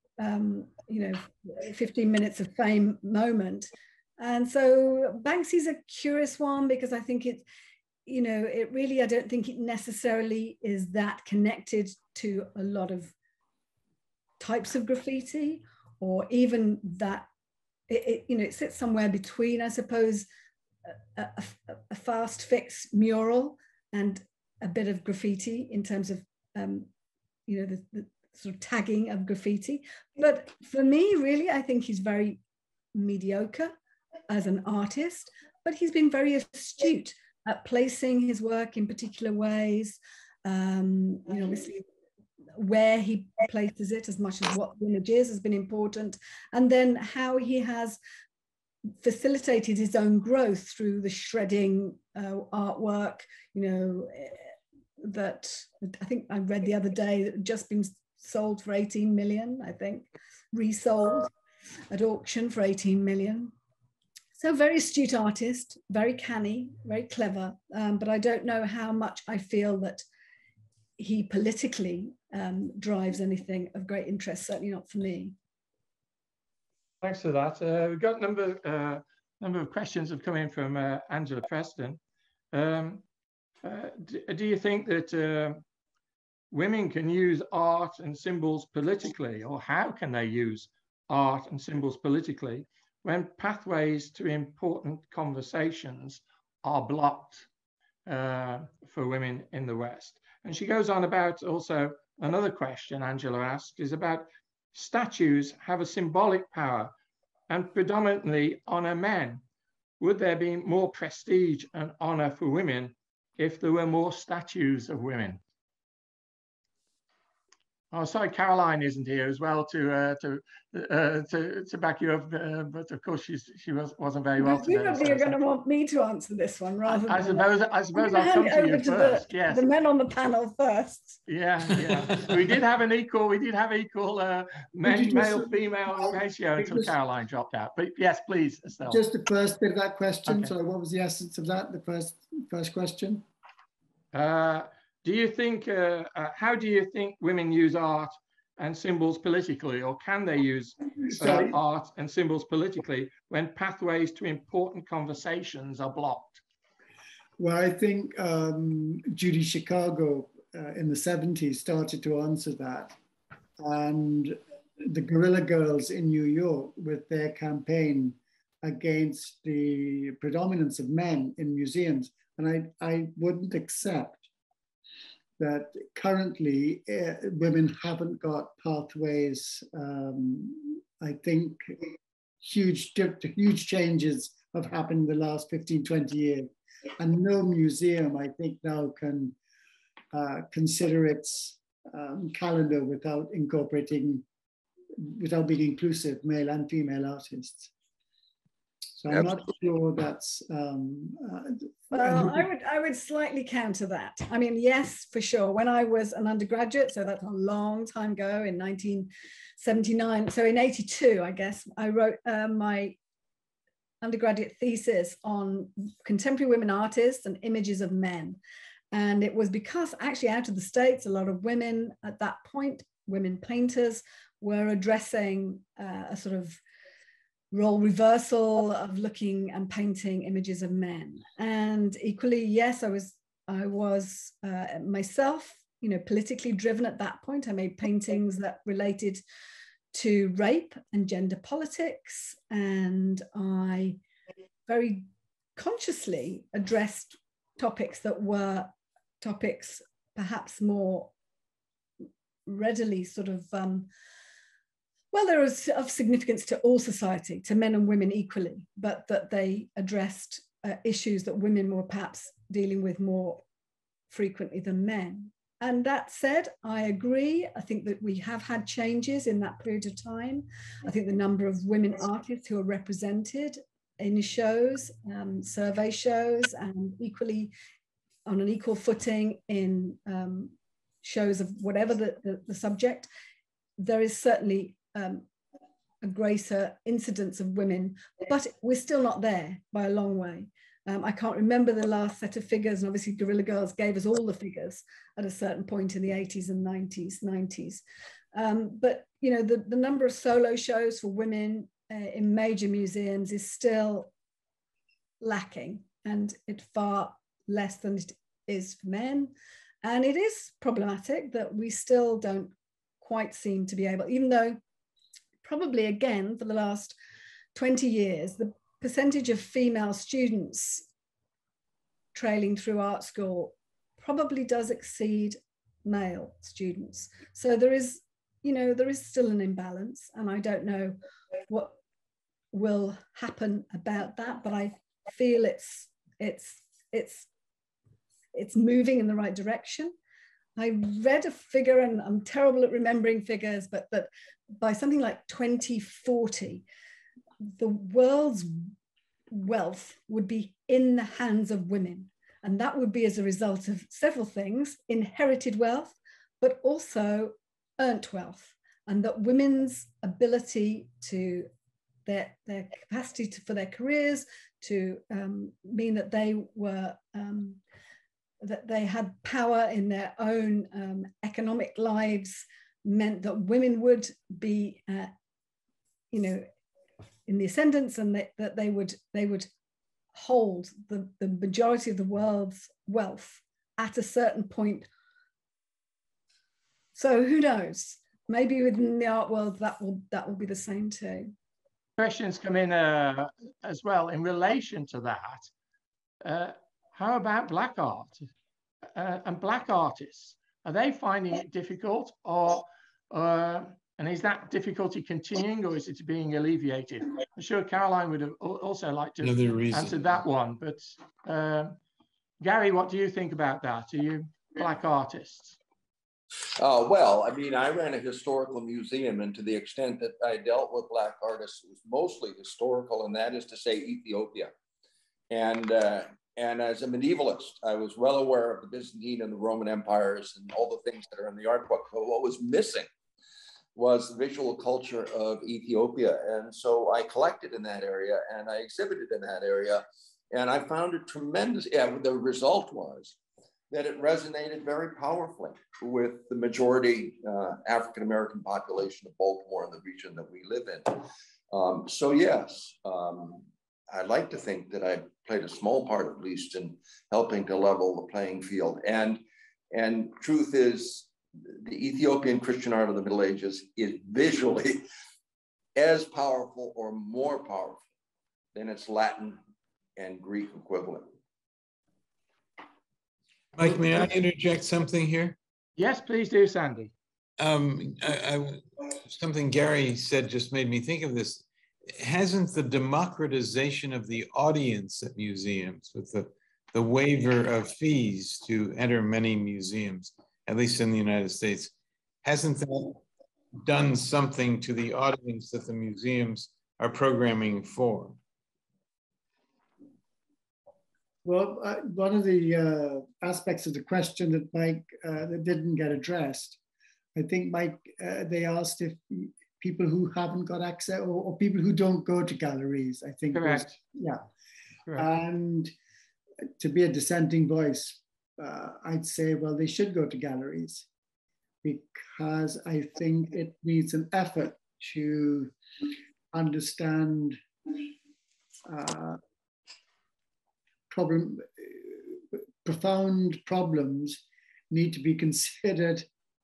D: 15 minutes of fame moment. And so Banksy's a curious one because I think it really, I don't think it necessarily is that connected to a lot of types of graffiti, or even that it sits somewhere between, I suppose, a fast fix mural and a bit of graffiti in terms of the sort of tagging of graffiti. But for me, really, I think he's very mediocre as an artist, but he's been very astute at placing his work in particular ways. Obviously where he places it as much as what the image is has been important, and then how he has facilitated his own growth through the shredding artwork, that I think I read the other day that had just been sold for 18 million, I think, resold at auction for 18 million. So very astute artist, very canny, very clever, but I don't know how much I feel that he politically drives anything of great interest, certainly not for me.
A: Thanks for that. We've got a number of questions have come in from Angela Preston. Do you think that women can use art and symbols politically, or how can they use art and symbols politically when pathways to important conversations are blocked for women in the West? And she goes on about also another question Angela asked is about statues have a symbolic power and predominantly honor men. Would there be more prestige and honor for women if there were more statues of women? Oh, sorry, Caroline isn't here as well to back you up, but of course she wasn't very well today.
D: Presumably, you're going to want me to answer this one rather than.
A: I suppose I'll come to you first. Yes,
D: the men on the panel first.
A: Yeah. We did have equal male-female ratio until Caroline dropped out. But yes, please, Estelle.
E: Just the first bit of that question.
A: Okay.
E: So, what was the essence of that? The first question.
A: Do you think? How do you think women use art and symbols politically, or can they use art and symbols politically when pathways to important conversations are blocked?
E: Well, I think Judy Chicago in the 70s started to answer that. And the Guerrilla Girls in New York with their campaign against the predominance of men in museums. And I wouldn't accept that currently women haven't got pathways. I think huge changes have happened in the last 15, 20 years. And no museum, I think, now can consider its calendar without being inclusive, male and female artists. So I'm not sure that's.
D: Well, I would slightly counter that. I mean, yes, for sure. When I was an undergraduate, so that's a long time ago, in 1979. So in 82, I guess, I wrote my undergraduate thesis on contemporary women artists and images of men. And it was because actually out of the States, a lot of women at that point, women painters, were addressing a sort of role reversal of looking and painting images of men. And equally, yes, I was myself, politically driven at that point. I made paintings that related to rape and gender politics, and I very consciously addressed topics that were topics perhaps more readily sort of well, there was of significance to all society, to men and women equally, but that they addressed issues that women were perhaps dealing with more frequently than men. And that said, I agree. I think that we have had changes in that period of time. I think the number of women artists who are represented in shows, survey shows, and equally on an equal footing in shows of whatever the subject, there is certainly a greater incidence of women, but we're still not there by a long way. I can't remember the last set of figures, and obviously Guerrilla Girls gave us all the figures at a certain point in the 80s and 90s. But the number of solo shows for women in major museums is still lacking, and it's far less than it is for men. And it is problematic that we still don't quite seem to be able, even though probably again for the last 20 years, the percentage of female students trailing through art school probably does exceed male students. So there is still an imbalance, and I don't know what will happen about that, but I feel it's moving in the right direction. I read a figure, and I'm terrible at remembering figures, but by something like 2040, the world's wealth would be in the hands of women. And that would be as a result of several things: inherited wealth, but also earned wealth. And that women's ability to their capacity for their careers to mean that they were that they had power in their own economic lives meant that women would be in the ascendance, and that they would hold the majority of the world's wealth at a certain point. So who knows? Maybe within the art world that will be the same too.
A: Questions come in as well in relation to that. How about Black art and Black artists? Are they finding it difficult, and is that difficulty continuing, or is it being alleviated? I'm sure Caroline would have also liked to answer that one. But Gary, what do you think about that? Are you Black artists?
C: Well, I mean, I ran a historical museum, and to the extent that I dealt with Black artists, it was mostly historical, and that is to say Ethiopia. And as a medievalist, I was well aware of the Byzantine and the Roman empires and all the things that are in the art book. But what was missing was the visual culture of Ethiopia. And so I collected in that area and I exhibited in that area. And I found it tremendous. Yeah, the result was that it resonated very powerfully with the majority African-American population of Baltimore and the region that we live in. So yes, I'd like to think that I played a small part, at least, in helping to level the playing field. And truth is, the Ethiopian Christian art of the Middle Ages is visually as powerful or more powerful than its Latin and Greek equivalent.
B: Mike, may I interject something here?
A: Yes, please do, Sandy.
B: Something Gary said just made me think of this. Hasn't the democratization of the audience at museums, with the waiver of fees to enter many museums, at least in the United States, hasn't that done something to the audience that the museums are programming for?
E: Well, one of the aspects of the question that Mike that didn't get addressed, I think Mike, they asked if people who haven't got access or people who don't go to galleries, I think.
A: Correct.
E: Yeah.
A: Correct.
E: And to be a dissenting voice, I'd say, well, they should go to galleries, because I think it needs an effort to understand profound problems need to be considered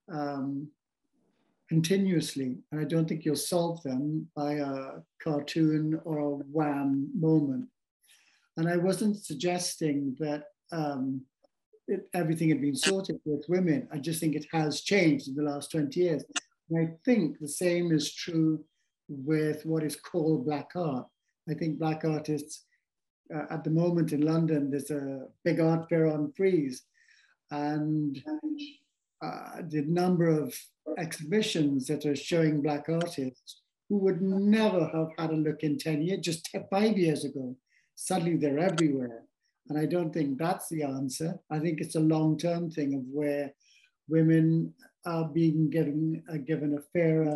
E: continuously. And I don't think you'll solve them by a cartoon or a wham moment. And I wasn't suggesting that everything had been sorted with women. I just think it has changed in the last 20 years. And I think the same is true with what is called Black art. I think Black artists, at the moment in London, there's a big art fair on Frieze, and the number of exhibitions that are showing Black artists who would never have had a look in 10 years, just 5 years ago, suddenly they're everywhere. And I don't think that's the answer. I think it's a long-term thing of where women are being given a fairer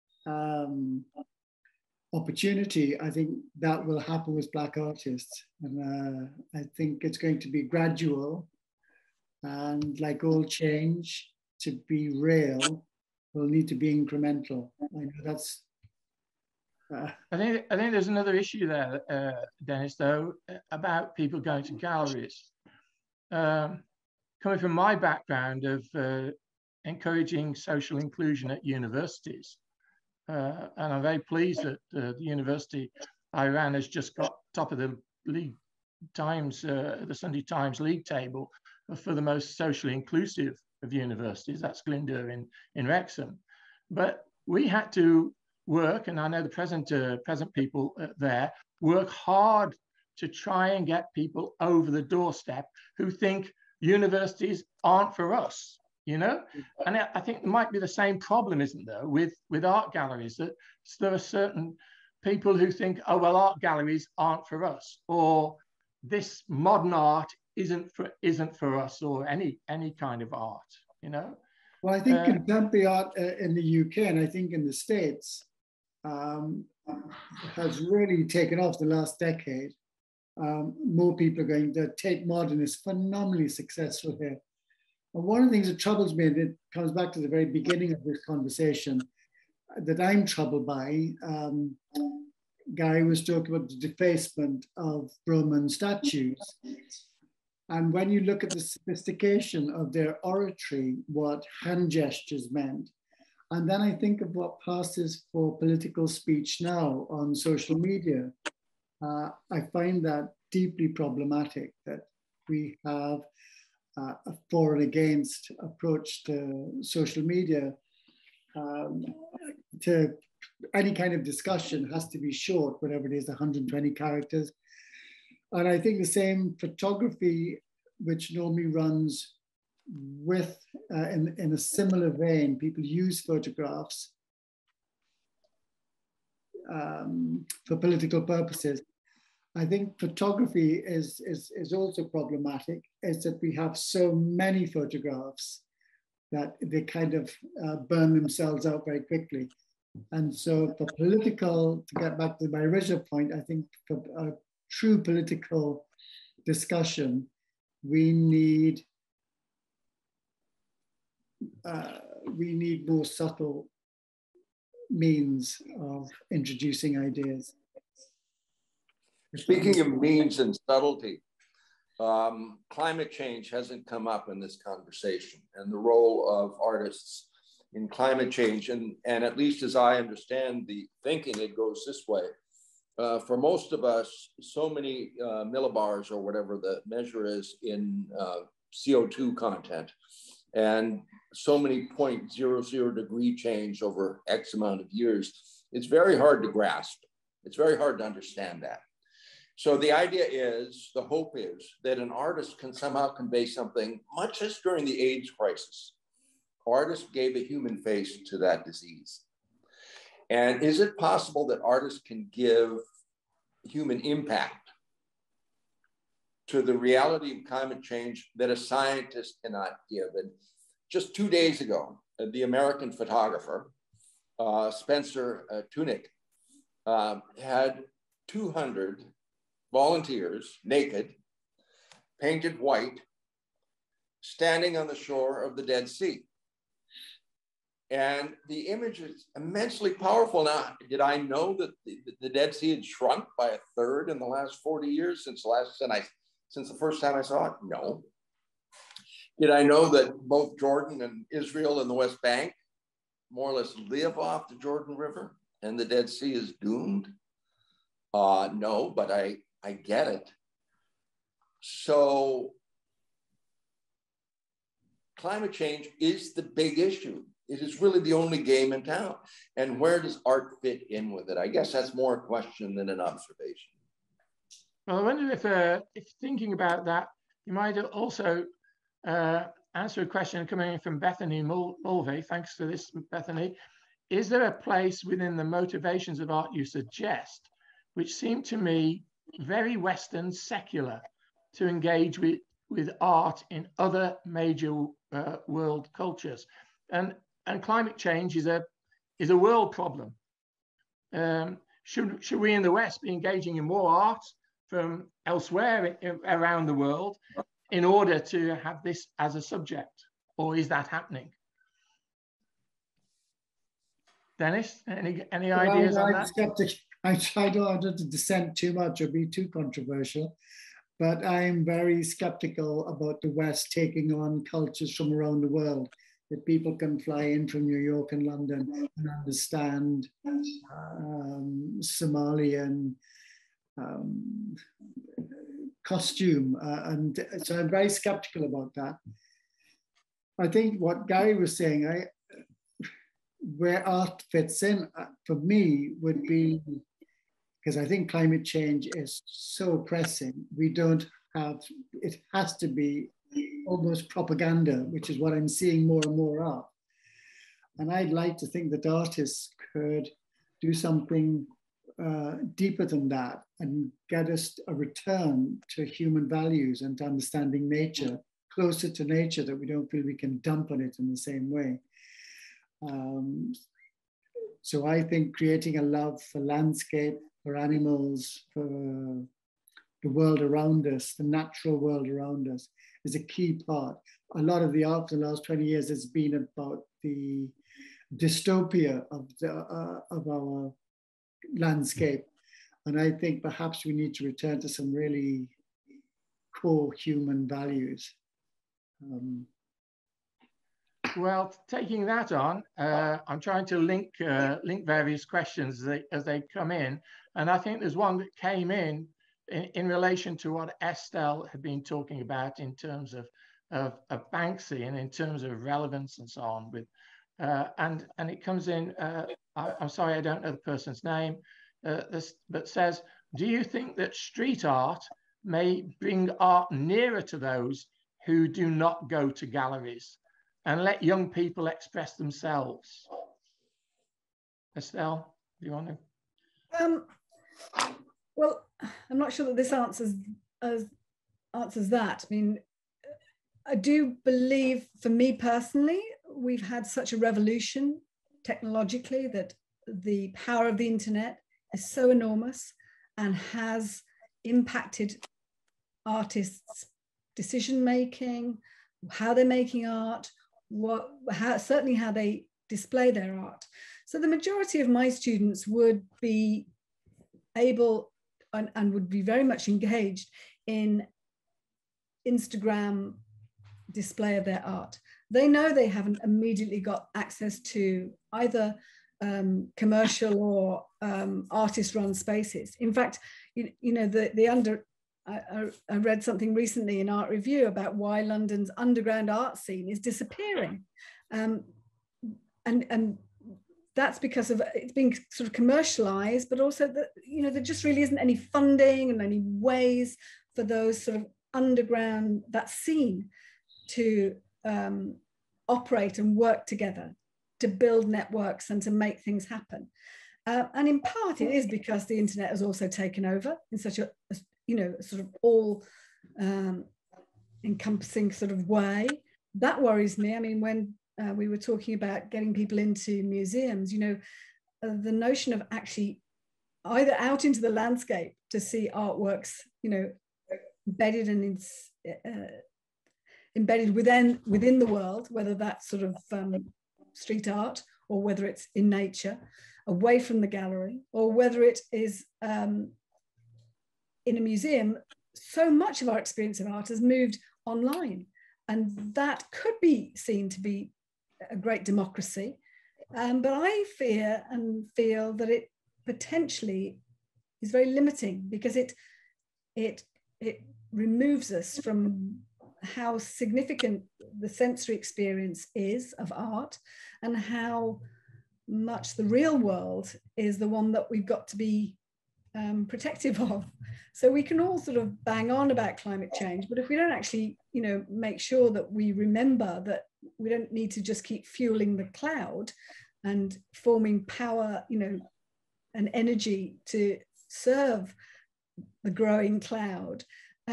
E: opportunity. I think that will happen with Black artists. And I think it's going to be gradual, and like all change, to be real, will need to be incremental. I know that's...
A: I think there's another issue there, Dennis, though, about people going to galleries. Coming from my background of encouraging social inclusion at universities, and I'm very pleased that the university I ran has just got top of the league times, the Sunday Times league table for the most socially inclusive of universities. That's Glyndŵr in Wrexham. But we had to work, and I know the present people there work hard to try and get people over the doorstep who think universities aren't for us, you know? And I think there might be the same problem, isn't there, with art galleries, that there are certain people who think, oh, well, art galleries aren't for us, or this modern art isn't for us, or any kind of art, you know?
E: Well, I think contemporary art in the UK, and I think in the States, has really taken off the last decade. More people are going, the Tate Modern is phenomenally successful here. And one of the things that troubles me, and it comes back to the very beginning of this conversation, that I'm troubled by, Gary was talking about the defacement of Roman statues. And when you look at the sophistication of their oratory, what hand gestures meant, and then I think of what passes for political speech now on social media, I find that deeply problematic, that we have a for and against approach to social media. To any kind of discussion has to be short, whatever it is, 120 characters. And I think the same photography, which normally runs with, in a similar vein, people use photographs for political purposes. I think photography is also problematic, is that we have so many photographs that they kind of burn themselves out very quickly. And so for political, to get back to my original point, I think for a true political discussion, we need more subtle means of introducing ideas.
C: Speaking of means and subtlety, climate change hasn't come up in this conversation, and the role of artists in climate change. And at least as I understand the thinking, it goes this way. For most of us, so many millibars or whatever the measure is in CO2 content, and so many 0.00 degree change over X amount of years, it's very hard to grasp. It's very hard to understand that. So the idea is, the hope is that an artist can somehow convey something, much as during the AIDS crisis. Artists gave a human face to that disease. And is it possible that artists can give human impact to the reality of climate change that a scientist cannot give? And just 2 days ago, the American photographer, Spencer Tunick, had 200 volunteers, naked, painted white, standing on the shore of the Dead Sea. And the image is immensely powerful. Now, did I know that the Dead Sea had shrunk by 1/3 in the last 40 years since the first time I saw it? No. Did I know that both Jordan and Israel and the West Bank more or less live off the Jordan River and the Dead Sea is doomed? No, but I get it. So climate change is the big issue. It is really the only game in town. And where does art fit in with it? I guess that's more a question than an observation.
A: Well, I wonder if thinking about that, you might also answer a question coming in from Bethany Mulvey. Thanks for this, Bethany. Is there a place within the motivations of art you suggest, which seem to me very Western secular, to engage with art in other major world cultures? And climate change is a world problem. Should we in the West be engaging in more art from elsewhere around the world in order to have this as a subject, or is that happening? Dennis, any ideas on that?
E: Skeptic. I don't want to dissent too much or be too controversial, but I'm very skeptical about the West taking on cultures from around the world, that people can fly in from New York and London and understand Somalian costume. And so I'm very skeptical about that. I think what Gary was saying, where art fits in for me would be, because I think climate change is so pressing, we don't have, it has to be almost propaganda, which is what I'm seeing more and more of. And I'd like to think that artists could do something deeper than that and get us a return to human values and to understanding nature, closer to nature, that we don't feel we can dump on it in the same way. So I think creating a love for landscape, for animals, for the world around us, the natural world around us, is a key part. A lot of the art for the last 20 years has been about the dystopia of our landscape. And I think perhaps we need to return to some really core human values.
A: Well, taking that on, I'm trying to link various questions as they come in. And I think there's one that came in relation to what Estelle had been talking about in terms of Banksy and in terms of relevance and so on. And it comes in, I'm sorry, I don't know the person's name, but says, do you think that street art may bring art nearer to those who do not go to galleries and let young people express themselves? Estelle, do you want to?
D: Well, I'm not sure that this answers that. I mean, I do believe, for me personally, we've had such a revolution technologically that the power of the internet is so enormous and has impacted artists' decision-making, how they're making art, certainly how they display their art. So the majority of my students would be able and would be very much engaged in Instagram display of their art. They know they haven't immediately got access to either commercial or artist-run spaces. In fact, I read something recently in Art Review about why London's underground art scene is disappearing, and that's because of it's being sort of commercialized, but also that there just really isn't any funding and any ways for those sort of underground, that scene, to operate and work together to build networks and to make things happen. And in part it is because the internet has also taken over in such a sort of all encompassing sort of way. That worries me. I mean, when we were talking about getting people into museums, the notion of actually either out into the landscape to see artworks, embedded and embedded within the world, whether that's sort of street art or whether it's in nature, away from the gallery, or whether it is in a museum. So much of our experience of art has moved online, and that could be seen to be a great democracy. But I fear and feel that it potentially is very limiting, because it removes us from how significant the sensory experience is of art, and how much the real world is the one that we've got to be protective of. So we can all sort of bang on about climate change, but if we don't actually, make sure that we remember that we don't need to just keep fueling the cloud and forming power, and energy to serve the growing cloud,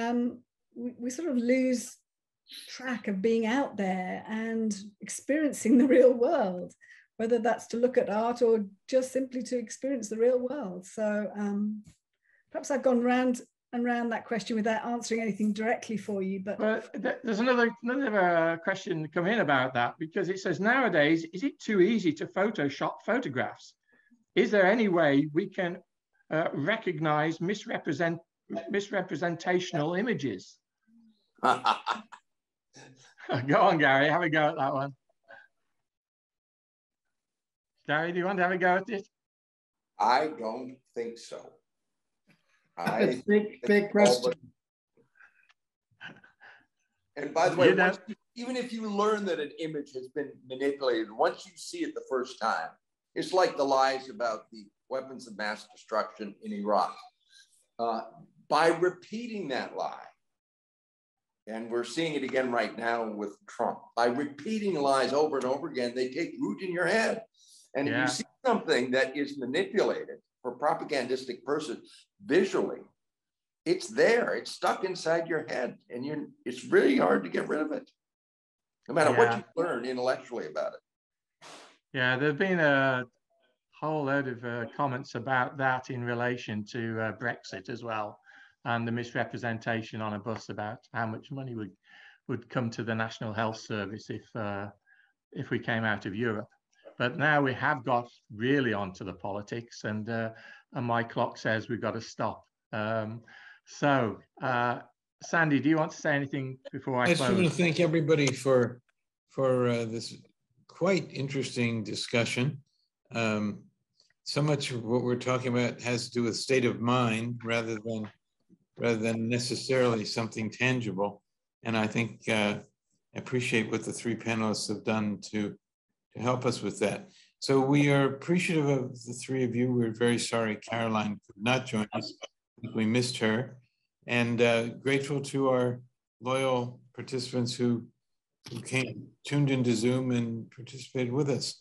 D: we sort of lose track of being out there and experiencing the real world, whether that's to look at art or just simply to experience the real world. So perhaps I've gone round and round that question without answering anything directly for you. But
A: there's another question come in about that, because it says, nowadays, is it too easy to Photoshop photographs? Is there any way we can recognize misrepresentational images? Go on, Gary, have a go at that one. Gary, do you want to have a go at it?
C: I don't think so.
E: Big question.
C: And by the way, even if you learn that an image has been manipulated, once you see it the first time, it's like the lies about the weapons of mass destruction in Iraq. By repeating that lie, and we're seeing it again right now with Trump, by repeating lies over and over again, they take root in your head. And if you see something that is manipulated for propagandistic purposes visually, it's there, it's stuck inside your head, and it's really hard to get rid of it, no matter what you learn intellectually about it.
A: Yeah, there have been a whole load of comments about that in relation to Brexit as well, and the misrepresentation on a bus about how much money would come to the National Health Service if we came out of Europe. But now we have got really onto the politics, and my clock says we've got to stop. So, Sandy, do you want to say anything before I close?
B: I just want to thank everybody for this quite interesting discussion. So much of what we're talking about has to do with state of mind rather than necessarily something tangible. And I think I appreciate what the three panelists have done to help us with that. So we are appreciative of the three of you. We're very sorry Caroline could not join us. We missed her. And grateful to our loyal participants who tuned into Zoom and participated with us.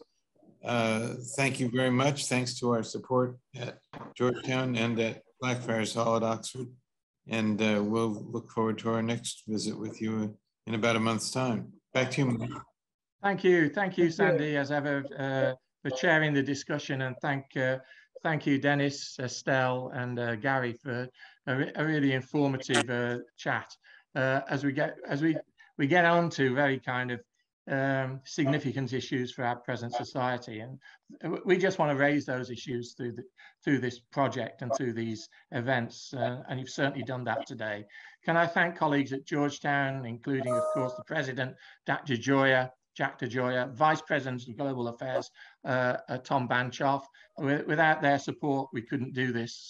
B: Thank you very much. Thanks to our support at Georgetown and at Blackfriars Hall at Oxford. And we'll look forward to our next visit with you in about a month's time. Back to you, Mike.
A: Thank you, Sandy, as ever, for chairing the discussion, and thank you, Dennis, Estelle, and Gary for a really informative chat. As we get on to very kind of significant issues for our present society, and we just want to raise those issues through this project and through these events, and you've certainly done that today. Can I thank colleagues at Georgetown, including, of course, the President, Jack DeGioia, Vice President of Global Affairs, Tom Banchoff. Without their support, we couldn't do this.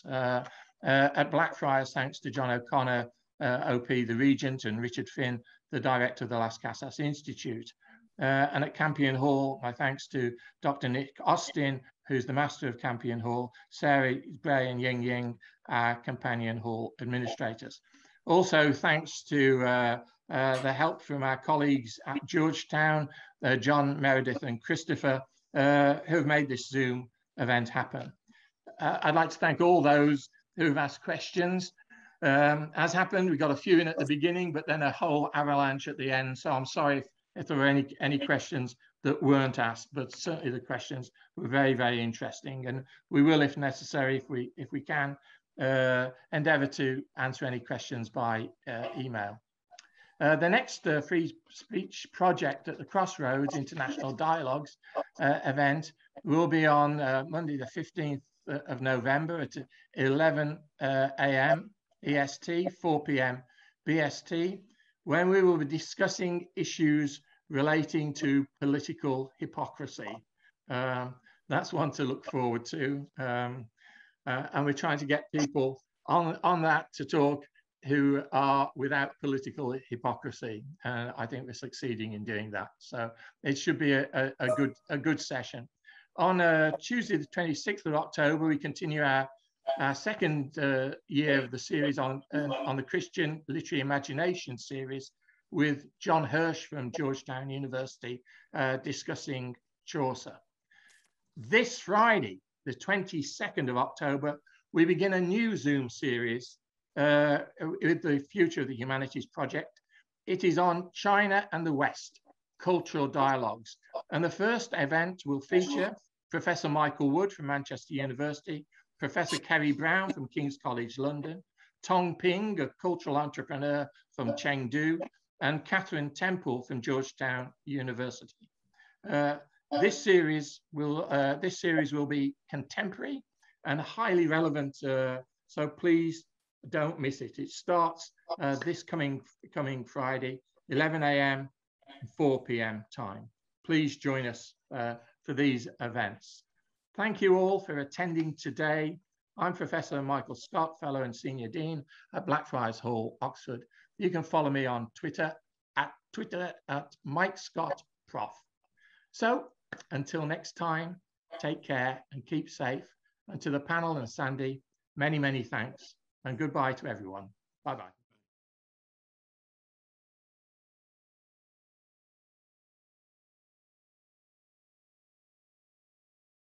A: At Blackfriars, thanks to John O'Connor, OP, the Regent, and Richard Finn, the Director of the Las Casas Institute. And at Campion Hall, my thanks to Dr. Nick Austin, who's the Master of Campion Hall, Sarah Bray and Ying Ying, our Companion Hall administrators. Also, thanks to the help from our colleagues at Georgetown, John, Meredith, and Christopher, who have made this Zoom event happen. I'd like to thank all those who've asked questions. As happened, we got a few in at the beginning, but then a whole avalanche at the end. So I'm sorry if there were any questions that weren't asked, but certainly the questions were very, very interesting. And we will, if necessary, if we can, endeavour to answer any questions by email. The next free speech project at the Crossroads International Dialogues event will be on Monday, the 15th of November at 11 a.m. EST, 4 p.m. BST, when we will be discussing issues relating to political hypocrisy. That's one to look forward to. And we're trying to get people on that to talk who are without political hypocrisy. And I think we're succeeding in doing that. So it should be a good session. On Tuesday, the 26th of October, we continue our second year of the series on the Christian Literary Imagination series with John Hirsch from Georgetown University discussing Chaucer. This Friday, the 22nd of October, we begin a new Zoom series with the Future of the Humanities Project. It is on China and the West, Cultural Dialogues. And the first event will feature Professor Michael Wood from Manchester University, Professor Kerry Brown from King's College London, Tong Ping, a cultural entrepreneur from Chengdu, and Catherine Temple from Georgetown University. This series will be contemporary and highly relevant, so please don't miss it. It starts this coming Friday, 11 a.m., 4 p.m. time. Please join us for these events. Thank you all for attending today. I'm Professor Michael Scott, Fellow and Senior Dean at Blackfriars Hall, Oxford. You can follow me on Twitter at Mike Scott Prof. So until next time, take care and keep safe. And to the panel and Sandy, many, many thanks and goodbye to everyone. Bye-bye.